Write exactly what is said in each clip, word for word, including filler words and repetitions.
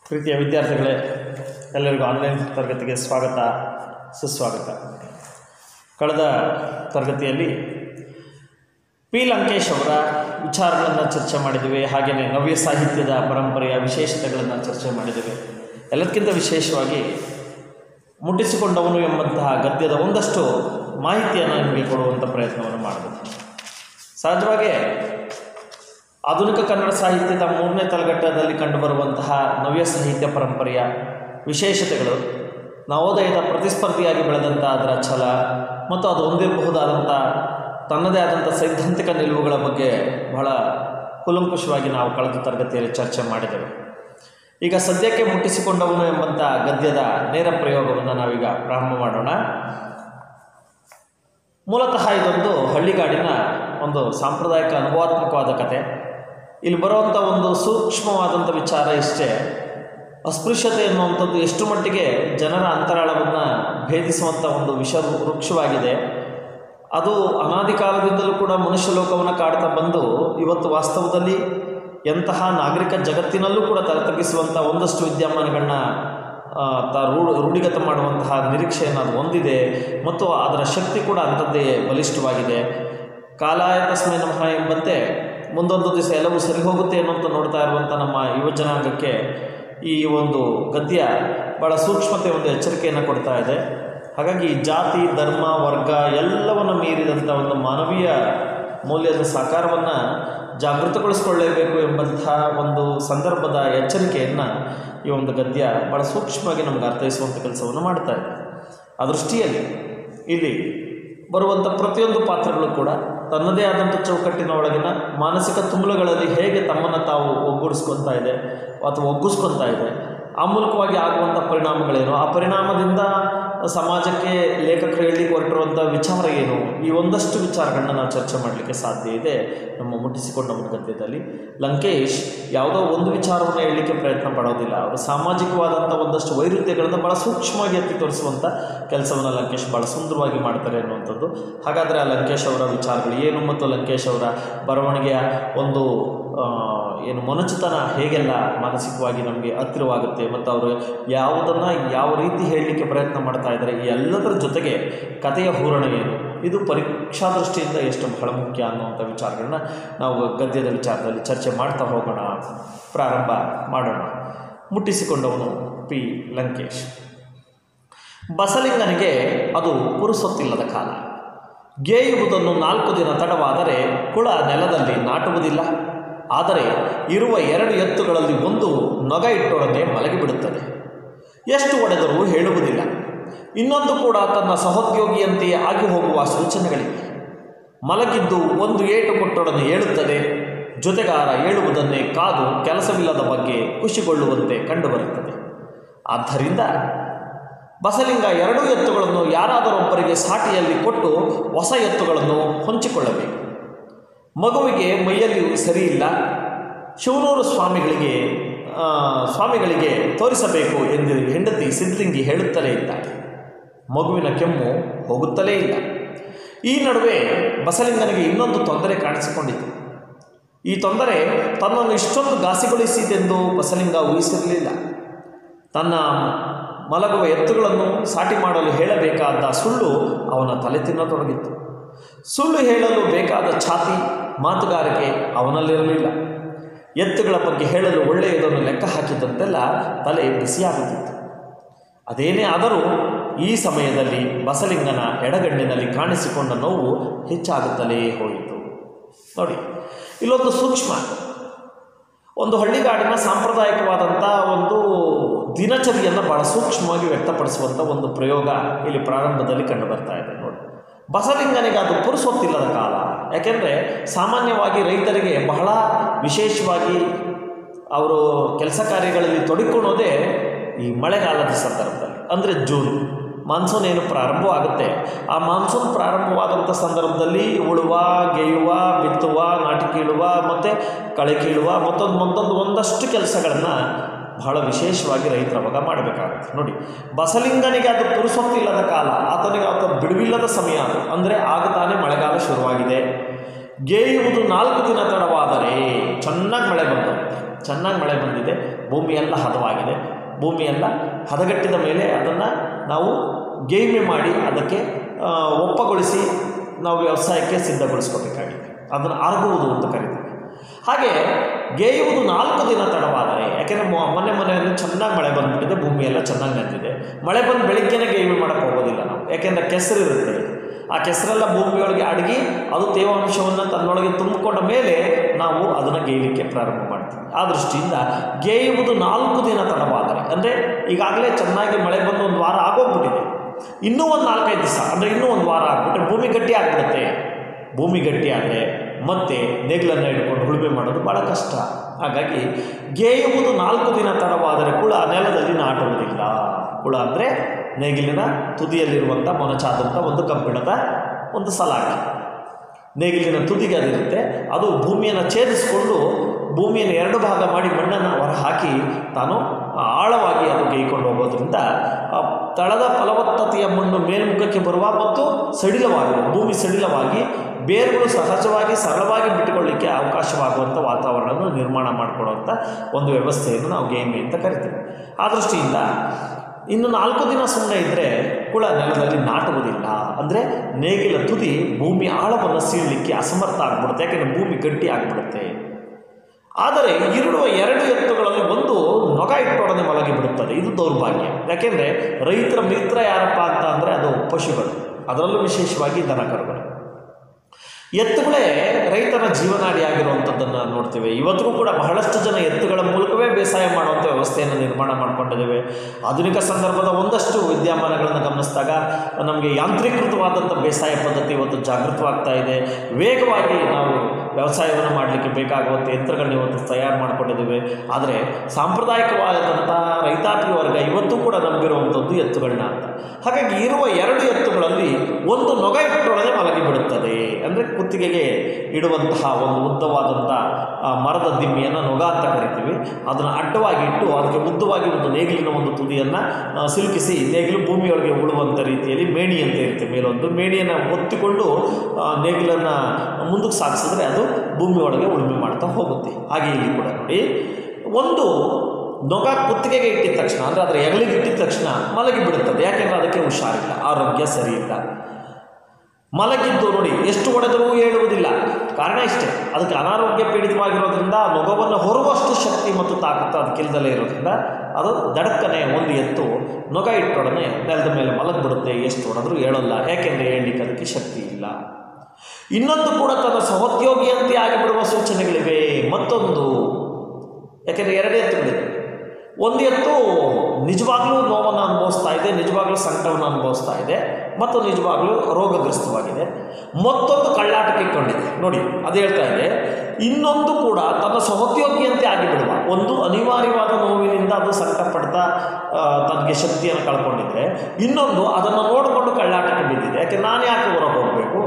ಪ್ರೀತಿಯ ವಿದ್ಯಾರ್ಥಿಗಳೇ, ಎಲ್ಲರಿಗೂ ಆನ್ಲೈನ್ ತರಗತಿಗೆ ಸ್ವಾಗತ ಸುಸ್ವಾಗತ. ಕಳೆದ ತರಗತಿಯಲ್ಲಿ ಪಿ ಲಂಕೇಶ್ ಅವರ ವಿಚಾರಗಳನ್ನು ಚರ್ಚೆ ಮಾಡಿದ್ದೇವೆ. ಹಾಗೆಯೇ ನವ್ಯ ಸಾಹಿತ್ಯದ ಪರಂಪರೆಯ ವಿಶೇಷತೆಗಳನ್ನು ಚರ್ಚೆ ಮಾಡಿದ್ದೇವೆ. ಎಲ್ಲದಕ್ಕಿಂತ ವಿಶೇಷವಾಗಿ ಮುಟ್ಟಿಸಿಕೊಂಡವನು ಎಂಬಂತಹ ಗದ್ಯದ ಒಂದಷ್ಟು ಮಾಹಿತಿಯನ್ನು ನಿಮಗೆ ಕೊಡುವಂಥ ಪ್ರಯತ್ನವನ್ನು ಮಾಡಿದೆ. ಸಹಜವಾಗಿ ಆಧುನಿಕ ಕನ್ನಡ ಸಾಹಿತ್ಯದ ಮೂರನೇ ತಲೆಗಟ್ಟದಲ್ಲಿ ಕಂಡುಬರುವಂತಹ ನವ್ಯ ಸಾಹಿತ್ಯ ಪರಂಪರೆಯ ವಿಶೇಷತೆಗಳು, ನವೋದಯದ ಪ್ರತಿಸ್ಪರ್ಧಿಯಾಗಿ ಬೆಳೆದಂಥ ಅದರ ಛಲ ಮತ್ತು ಅದು ಹೊಂದಿರಬಹುದಾದಂಥ ತನ್ನದೇ ಆದಂಥ ಸೈದ್ಧಾಂತಿಕ ನಿಲುವುಗಳ ಬಗ್ಗೆ ಬಹಳ ಕೂಲಂಕುಷವಾಗಿ ನಾವು ಕಳೆದ ತರಗತಿಯಲ್ಲಿ ಚರ್ಚೆ ಮಾಡಿದೆವು. ಈಗ ಸದ್ಯಕ್ಕೆ ಮುಟ್ಟಿಸಿಕೊಂಡವನು ಎಂಬಂಥ ಗದ್ಯದ ನೇರ ಪ್ರಯೋಗವನ್ನು ನಾವೀಗ ಪ್ರಾರಂಭ ಮಾಡೋಣ. ಮೂಲತಃ ಇದೊಂದು ಹಳ್ಳಿಗಾಡಿನ ಒಂದು ಸಾಂಪ್ರದಾಯಿಕ ಅನುಭವಾತ್ಮಕವಾದ ಕತೆ. ಇಲ್ಲಿ ಬರುವಂಥ ಒಂದು ಸೂಕ್ಷ್ಮವಾದಂಥ ವಿಚಾರ ಇಷ್ಟೇ, ಅಸ್ಪೃಶ್ಯತೆ ಎನ್ನುವಂಥದ್ದು ಎಷ್ಟು ಮಟ್ಟಿಗೆ ಜನರ ಅಂತರಾಳವನ್ನು ಭೇದಿಸುವಂಥ ಒಂದು ವಿಷ ವೃಕ್ಷವಾಗಿದೆ. ಅದು ಅನಾದಿ ಕಾಲದಿಂದಲೂ ಕೂಡ ಮನುಷ್ಯ ಲೋಕವನ್ನು ಕಾಡ್ತಾ ಬಂದು ಇವತ್ತು ವಾಸ್ತವದಲ್ಲಿ ಎಂತಹ ನಾಗರಿಕ ಜಗತ್ತಿನಲ್ಲೂ ಕೂಡ ತಲೆತಗ್ಗಿಸುವಂಥ ಒಂದಷ್ಟು ವಿದ್ಯಮಾನಗಳನ್ನ ತ ರೂಢ ರೂಢಿಗತ ಮಾಡುವಂತಹ ನಿರೀಕ್ಷೆಯನ್ನು ಅದು ಹೊಂದಿದೆ ಮತ್ತು ಅದರ ಶಕ್ತಿ ಕೂಡ ಅಂಥದ್ದೇ ಬಲಿಷ್ಠವಾಗಿದೆ. ಕಾಲಾಯ ತಸ್ಮೈ ನಮಃ ಎಂಬಂತೆ ಮುಂದೊಂದು ದಿವಸ ಎಲ್ಲವೂ ಸರಿ ಹೋಗುತ್ತೆ ಅನ್ನೋಂಥ ನೋಡ್ತಾ ಇರುವಂಥ ನಮ್ಮ ಯುವಜನಾಂಗಕ್ಕೆ ಈ ಒಂದು ಗದ್ಯ ಭಾಳ ಸೂಕ್ಷ್ಮತೆ ಒಂದು ಎಚ್ಚರಿಕೆಯನ್ನು ಕೊಡ್ತಾ ಇದೆ. ಹಾಗಾಗಿ ಜಾತಿ, ಧರ್ಮ, ವರ್ಗ ಎಲ್ಲವನ್ನು ಮೀರಿದಂಥ ಒಂದು ಮಾನವೀಯ ಮೌಲ್ಯದ ಸಾಕಾರವನ್ನು ಜಾಗೃತಗೊಳಿಸ್ಕೊಳ್ಳೇಬೇಕು ಎಂಬಂತಹ ಒಂದು ಸಂದರ್ಭದ ಎಚ್ಚರಿಕೆಯನ್ನು ಈ ಒಂದು ಗದ್ಯ ಭಾಳ ಸೂಕ್ಷ್ಮವಾಗಿ ನಮಗೆ ಅರ್ಥೈಸುವಂಥ ಕೆಲಸವನ್ನು ಮಾಡ್ತಾ ಇದೆ. ಆ ದೃಷ್ಟಿಯಲ್ಲಿ ಇಲ್ಲಿ ಬರುವಂಥ ಪ್ರತಿಯೊಂದು ಪಾತ್ರಗಳು ಕೂಡ ತನ್ನದೇ ಆದಂಥ ಚೌಕಟ್ಟಿನ ಒಳಗಿನ ಮಾನಸಿಕ ತುಮುಲಗಳಲ್ಲಿ ಹೇಗೆ ತಮ್ಮನ್ನು ತಾವು ಒಗ್ಗೂಡಿಸ್ಕೊತಾ ಇದೆ ಅಥವಾ ಒಗ್ಗಿಸ್ಕೊತಾ ಇದೆ, ಆ ಮೂಲಕವಾಗಿ ಆಗುವಂಥ ಪರಿಣಾಮಗಳೇನು, ಆ ಪರಿಣಾಮದಿಂದ ಸಮಾಜಕ್ಕೆ ಲೇಖಕರು ಹೇಳಲಿಕ್ಕೆ ಹೊರಟಿರುವಂಥ ವಿಚಾರ ಏನು, ಈ ಒಂದಷ್ಟು ವಿಚಾರಗಳನ್ನ ನಾವು ಚರ್ಚೆ ಮಾಡಲಿಕ್ಕೆ ಸಾಧ್ಯ ಇದೆ ನಮ್ಮ ಮುಟ್ಟಿಸಿಕೊಂಡ ಒಂದು ಗದ್ಯದಲ್ಲಿ. ಲಂಕೇಶ್ ಯಾವುದೋ ಒಂದು ವಿಚಾರವನ್ನು ಹೇಳಲಿಕ್ಕೆ ಪ್ರಯತ್ನ ಪಡೋದಿಲ್ಲ. ಅವರು ಸಾಮಾಜಿಕವಾದಂಥ ಒಂದಷ್ಟು ವೈರುಧ್ಯಗಳನ್ನು ಭಾಳ ಸೂಕ್ಷ್ಮವಾಗಿ ಎತ್ತಿ ತೋರಿಸುವಂಥ ಕೆಲಸವನ್ನು ಲಂಕೇಶ್ ಭಾಳ ಸುಂದರವಾಗಿ ಮಾಡ್ತಾರೆ ಅನ್ನುವಂಥದ್ದು. ಹಾಗಾದರೆ ಆ ಲಂಕೇಶ್ ಅವರ ವಿಚಾರಗಳು ಏನು ಮತ್ತು ಲಂಕೇಶ್ ಅವರ ಬರವಣಿಗೆಯ ಒಂದು ಏನು ಮೊನಚುತನ ಹೇಗೆಲ್ಲ ಮಾನಸಿಕವಾಗಿ ನಮಗೆ ಹತ್ತಿರವಾಗುತ್ತೆ ಮತ್ತು ಅವರು ಯಾವುದನ್ನು ಯಾವ ರೀತಿ ಹೇಳಲಿಕ್ಕೆ ಪ್ರಯತ್ನ ಮಾಡ್ತಾ ಇದ್ದಾರೆ, ಈ ಎಲ್ಲದರ ಜೊತೆಗೆ ಕಥೆಯ ಹೂರಣ ಏನು, ಇದು ಪರೀಕ್ಷಾ ದೃಷ್ಟಿಯಿಂದ ಎಷ್ಟು ಬಹಳ ಮುಖ್ಯ ಅನ್ನುವಂಥ ವಿಚಾರಗಳನ್ನ ನಾವು ಗದ್ಯದ ವಿಚಾರದಲ್ಲಿ ಚರ್ಚೆ ಮಾಡ್ತಾ ಹೋಗೋಣ. ಪ್ರಾರಂಭ ಮಾಡೋಣ. ಮುಟ್ಟಿಸಿಕೊಂಡವನು ಪಿ ಲಂಕೇಶ್. ಬಸಲಿಂಗನಿಗೆ ಅದು ಪುರುಸೊತ್ತಿಲ್ಲದ ಕಾಲ. ಗೇಯುವುದನ್ನು ನಾಲ್ಕು ದಿನ ತಡವಾದರೆ ಕುಳ ನೆಲದಲ್ಲಿ ನಾಟುವುದಿಲ್ಲ. ಆದರೆ ಇರುವ ಎರಡು ಎತ್ತುಗಳಲ್ಲಿ ಒಂದು ನೊಗ ಇಟ್ಟೊಡನೆ ಮಲಗಿಬಿಡುತ್ತದೆ. ಎಷ್ಟು ಒಡೆದರೂ ಹೇಳುವುದಿಲ್ಲ. ಇನ್ನೊಂದು ಕೂಡ ತನ್ನ ಸಹೋದ್ಯೋಗಿಯಂತೆಯೇ ಆಗಿ ಹೋಗುವ ಸೂಚನೆಗಳಿವೆ. ಮಲಗಿದ್ದು ಒಂದು ಏಟು ಕೊಟ್ಟೊಡನೆ ಏಳುತ್ತದೆ. ಜೊತೆಗಾರ ಏಳುವುದನ್ನೇ ಕಾದು ಕೆಲಸವಿಲ್ಲದ ಬಗ್ಗೆ ಖುಷಿಗೊಳ್ಳುವಂತೆ ಕಂಡುಬರುತ್ತದೆ. ಆದ್ದರಿಂದ ಬಸಲಿಂಗ ಎರಡೂ ಎತ್ತುಗಳನ್ನು ಯಾರಾದರೊಬ್ಬರಿಗೆ ಸಾಟಿಯಲ್ಲಿ ಕೊಟ್ಟು ಹೊಸ ಎತ್ತುಗಳನ್ನು ಹೊಂಚಿಕೊಳ್ಳಬೇಕು. ಮಗುವಿಗೆ ಮೈಯಲ್ಲಿ ಸರಿಯಿಲ್ಲ, ಶಿವನೂರು ಸ್ವಾಮಿಗಳಿಗೆ ಸ್ವಾಮಿಗಳಿಗೆ ತೋರಿಸಬೇಕು ಎಂದು ಹೆಂಡತಿ ಸಿದ್ಧಲಿಂಗಿ ಹೇಳುತ್ತಲೇ ಇದ್ದಾರೆ. ಮಗುವಿನ ಕೆಮ್ಮು ಹೋಗುತ್ತಲೇ ಇಲ್ಲ. ಈ ನಡುವೆ ಬಸಲಿಂಗನಿಗೆ ಇನ್ನೊಂದು ತೊಂದರೆ ಕಾಣಿಸಿಕೊಂಡಿತು. ಈ ತೊಂದರೆ ತನ್ನನ್ನು ಇಷ್ಟೊಂದು ಘಾಸಿಗೊಳಿಸಿದೆಂದು ಬಸಲಿಂಗ ಊಹಿಸಿರಲಿಲ್ಲ. ತನ್ನ ಮಲಗುವ ಎತ್ತುಗಳನ್ನು ಸಾಟಿ ಮಾಡಲು ಹೇಳಬೇಕಾದ ಸುಳ್ಳು ಅವನ ತಲೆ ತಿನ್ನತೊಡಗಿತ್ತು. ಸುಳ್ಳು ಹೇಳಲು ಬೇಕಾದ ಛಾತಿ, ಮಾತುಗಾರಿಕೆ ಅವನಲ್ಲಿರಲಿಲ್ಲ. ಎತ್ತುಗಳ ಬಗ್ಗೆ ಹೇಳಲು ಒಳ್ಳೆಯದನ್ನು ಲೆಕ್ಕ ಹಾಕಿದಂತೆಲ್ಲ ತಲೆ ಬಿಸಿಯಾಗುತ್ತಿತ್ತು. ಅದೇನೇ ಆದರೂ ಈ ಸಮಯದಲ್ಲಿ ಬಸಲಿಂಗನ ಎಡಗಣ್ಣಿನಲ್ಲಿ ಕಾಣಿಸಿಕೊಂಡ ನೋವು ಹೆಚ್ಚಾಗುತ್ತಲೇ ಹೋಯಿತು. ನೋಡಿ, ಇಲ್ಲೊಂದು ಸೂಕ್ಷ್ಮ, ಒಂದು ಹಳ್ಳಿಗಾಡಿನ ಸಾಂಪ್ರದಾಯಿಕವಾದಂಥ ಒಂದು ದಿನಚರಿಯನ್ನು ಭಾಳ ಸೂಕ್ಷ್ಮವಾಗಿ ವ್ಯಕ್ತಪಡಿಸುವಂಥ ಒಂದು ಪ್ರಯೋಗ ಇಲ್ಲಿ ಪ್ರಾರಂಭದಲ್ಲಿ ಕಂಡು ಬರ್ತಾ ಇದೆ. ನೋಡಿ, ಬಸಲಿಂಗನಿಗೆ ಅದು ಪುರುಸೊತ್ತಿಲ್ಲದ ಕಾಲ. ಯಾಕೆಂದರೆ ಸಾಮಾನ್ಯವಾಗಿ ರೈತರಿಗೆ ಬಹಳ ವಿಶೇಷವಾಗಿ ಅವರು ಕೆಲಸ ಕಾರ್ಯಗಳಲ್ಲಿ ತೊಡಗಿಕೊಳ್ಳೋದೇ ಈ ಮಳೆಗಾಲದ ಸಂದರ್ಭದಲ್ಲಿ, ಅಂದರೆ ಜೂನ್ ಮಾನ್ಸೂನ್ ಏನು ಪ್ರಾರಂಭವಾಗುತ್ತೆ, ಆ ಮಾನ್ಸೂನ್ ಪ್ರಾರಂಭವಾದಂಥ ಸಂದರ್ಭದಲ್ಲಿ ಉಳುವ, ಗೇಯುವ, ಬಿತ್ತುವ, ನಾಟಿ ಕೀಳುವ ಮತ್ತು ಕಳೆ ಕೀಳುವ ಮತ್ತೊಂದು ಮತ್ತೊಂದು ಒಂದಷ್ಟು ಕೆಲಸಗಳನ್ನು ಬಹಳ ವಿಶೇಷವಾಗಿ ರೈತರ ಅವಾಗ ಮಾಡಬೇಕಾಗುತ್ತೆ. ನೋಡಿ, ಬಸಲಿಂಗನಿಗೆ ಅದು ಪುರುಸೊತ್ತಿಲ್ಲದ ಕಾಲ, ಆತನಿಗೆ ಆತ ಬಿಡುವಿಲ್ಲದ ಸಮಯ ಅದು. ಅಂದರೆ ಆಗ ತಾನೇ ಮಳೆಗಾಲ ಶುರುವಾಗಿದೆ. ಗೇಯುವುದು ನಾಲ್ಕು ದಿನ ತಡವಾದರೆ ಚೆನ್ನಾಗಿ ಮಳೆ ಬಂತು. ಚೆನ್ನಾಗಿ ಮಳೆ ಬಂದಿದೆ, ಭೂಮಿಯೆಲ್ಲ ಹದವಾಗಿದೆ, ಭೂಮಿಯೆಲ್ಲ ಹದಗೆಟ್ಟಿದ ಮೇಲೆ ಅದನ್ನು ನಾವು ಗೇಯ್ಮೆ ಮಾಡಿ ಅದಕ್ಕೆ ಒಪ್ಪಗೊಳಿಸಿ ನಾವು ವ್ಯವಸಾಯಕ್ಕೆ ಸಿದ್ಧಗೊಳಿಸ್ಕೋಬೇಕಾಗಿದೆ. ಅದನ್ನು ಅರಗುವುದು ಅಂತ ಕರಿತೀವಿ. ಹಾಗೆ ಗೇಯುವುದು ನಾಲ್ಕು ದಿನ ತಡವಾದರೆ, ಯಾಕೆಂದರೆ ಮೊನ್ನೆ ಮೊನ್ನೆಯಲ್ಲಿ ಚೆನ್ನಾಗಿ ಮಳೆ ಬಂದುಬಿಟ್ಟಿದೆ, ಭೂಮಿಯೆಲ್ಲ ಚೆನ್ನಾಗಿ ನೆಂದಿದೆ, ಮಳೆ ಬಂದು ಬೆಳಿಗ್ಗೆನೇ ಗೇಯ್ಮೆ ಮಾಡೋಕ್ಕೆ ಹೋಗೋದಿಲ್ಲ ನಾವು, ಯಾಕೆಂದರೆ ಕೆಸರು ಇರುತ್ತೆ. ಆ ಕೆಸರೆಲ್ಲ ಭೂಮಿಯೊಳಗೆ ಅಡಗಿ ಅದು ತೇವಾಂಶವನ್ನು ತನ್ನೊಳಗೆ ತುಂಬಿಕೊಂಡ ಮೇಲೆ ನಾವು ಅದನ್ನು ಗೇಯಲಿಕ್ಕೆ ಪ್ರಾರಂಭ ಮಾಡ್ತೀವಿ. ಆ ದೃಷ್ಟಿಯಿಂದ ಗೇಯುವುದು ನಾಲ್ಕು ದಿನ ತಡವಾದರೆ, ಅಂದರೆ ಈಗಾಗಲೇ ಚೆನ್ನಾಗಿ ಮಳೆ ಬಂದು ಒಂದು ವಾರ ಆಗೋಗ್ಬಿಟ್ಟಿದೆ, ಇನ್ನೂ ಒಂದು ನಾಲ್ಕೈದು ದಿವಸ ಅಂದರೆ ಇನ್ನೂ ಒಂದು ವಾರ ಆಗಿಬಿಟ್ರೆ ಭೂಮಿ ಗಟ್ಟಿ ಆಗಿಬಿಡುತ್ತೆ. ಭೂಮಿ ಗಟ್ಟಿ ಆದರೆ ಮತ್ತೆ ನೇಗಿಲನ್ನು ಹಿಡ್ಕೊಂಡು ಉಳುಮೆ ಮಾಡೋದು ಭಾಳ ಕಷ್ಟ. ಹಾಗಾಗಿ ಗೇಯುವುದು ನಾಲ್ಕು ದಿನ ತಡವಾದರೆ ಕುಳ ನೆಲದಲ್ಲಿ ನಾಟುವುದಿಲ್ಲ. ಕುಳ ಅಂದರೆ ನೇಗಿಲಿನ ತುದಿಯಲ್ಲಿರುವಂಥ ಮೊನಚಾದಂಥ ಒಂದು ಕಬ್ಬಿಣದ ಒಂದು ಸಲಾಕೆ, ನೇಗಿಲಿನ ತುದಿಗೆ ಅದಿರುತ್ತೆ. ಅದು ಭೂಮಿಯನ್ನು ಛೇದಿಸಿಕೊಂಡು ಭೂಮಿಯನ್ನು ಎರಡು ಭಾಗ ಮಾಡಿ ಮಣ್ಣನ್ನು ಹೊರ ಹಾಕಿ ತಾನು ಆಳವಾಗಿ ಅದು ಗೇಯ್ಕೊಂಡು ಹೋಗೋದ್ರಿಂದ ತಳದ ಫಲವತ್ತತೆಯ ಮಣ್ಣು ಮೇಲ್ಮುಖಕ್ಕೆ ಬರುವ ಮತ್ತು ಸಡಿಲವಾಗಿ ಭೂಮಿ ಸಡಿಲವಾಗಿ ಬೇರುಗಳು ಸಹಜವಾಗಿ ಸರಳವಾಗಿ ಬಿಟ್ಟುಕೊಳ್ಳಿಕ್ಕೆ ಅವಕಾಶವಾಗುವಂಥ ವಾತಾವರಣವನ್ನು ನಿರ್ಮಾಣ ಮಾಡಿಕೊಡುವಂಥ ಒಂದು ವ್ಯವಸ್ಥೆಯನ್ನು ನಾವು ಗೇಯ್ಮೆ ಅಂತ ಕರಿತೀವಿ. ಆ ದೃಷ್ಟಿಯಿಂದ ಇನ್ನು ನಾಲ್ಕು ದಿನ ಸುಮ್ಮನೆ ಇದ್ದರೆ ಕುಳ ನೆಲದಲ್ಲಿ ನಾಟುವುದಿಲ್ಲ. ಅಂದರೆ ನೇಗಿಲ ತುದಿ ಭೂಮಿ ಆಳವನ್ನು ಸೀಳಲಿಕ್ಕೆ ಅಸಮರ್ಥ ಆಗಿಬಿಡುತ್ತೆ, ಯಾಕೆಂದರೆ ಭೂಮಿ ಗಟ್ಟಿ ಆಗಿಬಿಡುತ್ತೆ. ಆದರೆ ಇರುವ ಎರಡು ಎತ್ತುಗಳಲ್ಲಿ ಒಂದು ನೊಗ ಇಟ್ಟೊಡನೆ ಮಲಗಿ ಬಿಡುತ್ತದೆ. ಇದು ದೌರ್ಭಾಗ್ಯ. ಯಾಕೆಂದರೆ ರೈತರ ಮಿತ್ರ ಯಾರಪ್ಪ ಅಂತ ಅಂದರೆ ಅದು ಪಶುಗಳು, ಅದರಲ್ಲೂ ವಿಶೇಷವಾಗಿ ದನಕರುಗಳು. ಎತ್ತುಗಳೇ ರೈತನ ಜೀವನಾಡಿಯಾಗಿರುವಂಥದ್ದನ್ನು ನೋಡ್ತೇವೆ. ಇವತ್ತಿಗೂ ಕೂಡ ಬಹಳಷ್ಟು ಜನ ಎತ್ತುಗಳ ಮೂಲಕವೇ ಬೇಸಾಯ ಮಾಡುವಂಥ ವ್ಯವಸ್ಥೆಯನ್ನು ನಿರ್ಮಾಣ ಮಾಡಿಕೊಂಡಿದ್ದೇವೆ. ಆಧುನಿಕ ಸಂದರ್ಭದ ಒಂದಷ್ಟು ವಿದ್ಯಮಾನಗಳನ್ನು ಗಮನಿಸಿದಾಗ ನಮಗೆ ಯಾಂತ್ರೀಕೃತವಾದಂಥ ಬೇಸಾಯ ಪದ್ಧತಿ ಇವತ್ತು ಜಾಗೃತವಾಗ್ತಾ ಇದೆ. ವೇಗವಾಗಿ ನಾವು ವ್ಯವಸಾಯವನ್ನು ಮಾಡಲಿಕ್ಕೆ ಬೇಕಾಗುವಂಥ ಯಂತ್ರಗಳನ್ನ ಇವತ್ತು ತಯಾರು ಮಾಡಿಕೊಂಡಿದ್ದೇವೆ. ಆದರೆ ಸಾಂಪ್ರದಾಯಿಕವಾದಂಥ ರೈತಾಪಿ ವರ್ಗ ಇವತ್ತು ಕೂಡ ನಂಬಿರುವಂಥದ್ದು ಎತ್ತುಗಳನ್ನ ಅಂತ. ಹಾಗಾಗಿ ಇರುವ ಎರಡು ಎತ್ತುಗಳಲ್ಲಿ ಒಂದು ನೊಗ ಇಟ್ಟೊಡನೆ ಮಲಗಿ ಬಿಡುತ್ತದೆ. ಅಂದರೆ ಕುತ್ತಿಗೆಗೆ ಇಡುವಂತಹ ಒಂದು ಉದ್ದವಾದಂಥ ಮರದ ದಿಮ್ಮಿಯನ್ನು ನೊಗ ಅಂತ ಕರಿತೀವಿ. ಅದನ್ನು ಅಡ್ಡವಾಗಿ ಇಟ್ಟು ಅದಕ್ಕೆ ಉದ್ದವಾಗಿ ಒಂದು ನೇಗಿಲಿನ ಒಂದು ತುದಿಯನ್ನು ಸಿಲುಕಿಸಿ ನೇಗಿಲು ಭೂಮಿಯೊಳಗೆ ಉಳುವಂಥ ರೀತಿಯಲ್ಲಿ ಮೇಣಿ ಅಂತ ಇರುತ್ತೆ. ಮೇಲೊಂದು ಮೇಣಿಯನ್ನು ಒತ್ತಿಕೊಂಡು ನೇಗಿಲನ್ನು ಮುಂದಕ್ಕೆ ಸಾಗಿಸಿದ್ರೆ ಅದು ಭೂಮಿಯೊಳಗೆ ಉಳುಮೆ ಮಾಡ್ತಾ ಹೋಗುತ್ತೆ. ಹಾಗೆ ಇಲ್ಲಿ ಕೂಡ ನೋಡಿ, ಒಂದು ನೊಗ ಕುತ್ತಿಗೆಗೆ ಇಟ್ಟಿದ ತಕ್ಷಣ ಅಂದರೆ ಅದರ ಹೆಗಲಿಗೆ ಇಟ್ಟಿದ ತಕ್ಷಣ ಮಲಗಿ ಬಿಡುತ್ತದೆ. ಯಾಕೆಂದರೆ ಅದಕ್ಕೆ ಹುಷಾರಿಲ್ಲ, ಆರೋಗ್ಯ ಸರಿ ಇಲ್ಲ. ಮಲಗಿದ್ದು ನೋಡಿ ಎಷ್ಟು ಹೊಡೆದರೂ ಹೇಳುವುದಿಲ್ಲ. ಕಾರಣ ಇಷ್ಟೇ, ಅದಕ್ಕೆ ಅನಾರೋಗ್ಯ ಪೀಡಿತವಾಗಿರೋದ್ರಿಂದ ನೊಗವನ್ನು ಹೊರುವಷ್ಟು ಶಕ್ತಿ ಮತ್ತು ತಾಕತ್ತು ಅದಕ್ಕಿಲ್ಲದಲ್ಲೇ ಇರೋದ್ರಿಂದ ಅದು ದಡಕ್ಕನೆ ಒಂದು ಎತ್ತು ನೊಗ ಇಟ್ಟೊಡನೆ ನೆಲದ ಮೇಲೆ ಮಲಗಿಬಿಡುತ್ತೆ. ಎಷ್ಟು ಹೊಡೆದರೂ ಹೇಳೋಲ್ಲ, ಯಾಕೆಂದರೆ ಹೇಳಲಿಕ್ಕೆ ಅದಕ್ಕೆ ಶಕ್ತಿ ಇಲ್ಲ. ಇನ್ನೊಂದು ಕೂಡ ತನ್ನ ಸಹೋದ್ಯೋಗಿಯಂತೆ ಆಗಿಬಿಡುವ ಸೂಚನೆಗಳಿವೆ. ಮತ್ತೊಂದು, ಯಾಕೆಂದರೆ ಎರಡೇ ಎತ್ತುಗಳಿದೆ. ಒಂದು ಎತ್ತು ನಿಜವಾಗ್ಲೂ ನೋವನ್ನು ಅನುಭವಿಸ್ತಾ ಇದೆ, ನಿಜವಾಗ್ಲೂ ಸಂಕಟವನ್ನು ಅನುಭವಿಸ್ತಾ ಇದೆ ಮತ್ತು ನಿಜವಾಗ್ಲೂ ರೋಗಗ್ರಸ್ತವಾಗಿದೆ. ಮತ್ತೊಂದು ಕಳ್ಳಾಟಕ್ಕೆ ಕೊಂಡಿದೆ. ನೋಡಿ, ಅದು ಹೇಳ್ತಾ ಇದೆ, ಇನ್ನೊಂದು ಕೂಡ ತನ್ನ ಸಹೋದ್ಯೋಗಿಯಂತೆ ಆಗಿಬಿಡುವ, ಒಂದು ಅನಿವಾರ್ಯವಾದ ನೋವಿನಿಂದ ಅದು ಸಂಕಟ ಪಡ್ತಾ ತನಗೆ ಶಕ್ತಿಯನ್ನು ಕಳ್ಕೊಂಡಿದ್ರೆ, ಇನ್ನೊಂದು ಅದನ್ನು ನೋಡಿಕೊಂಡು ಕಳ್ಳಾಟಕ್ಕೆ ಬಿದ್ದಿದೆ. ಯಾಕೆ ನಾನು ಯಾಕೆ ಹೊರಗೆ ಹೋಗಬೇಕು,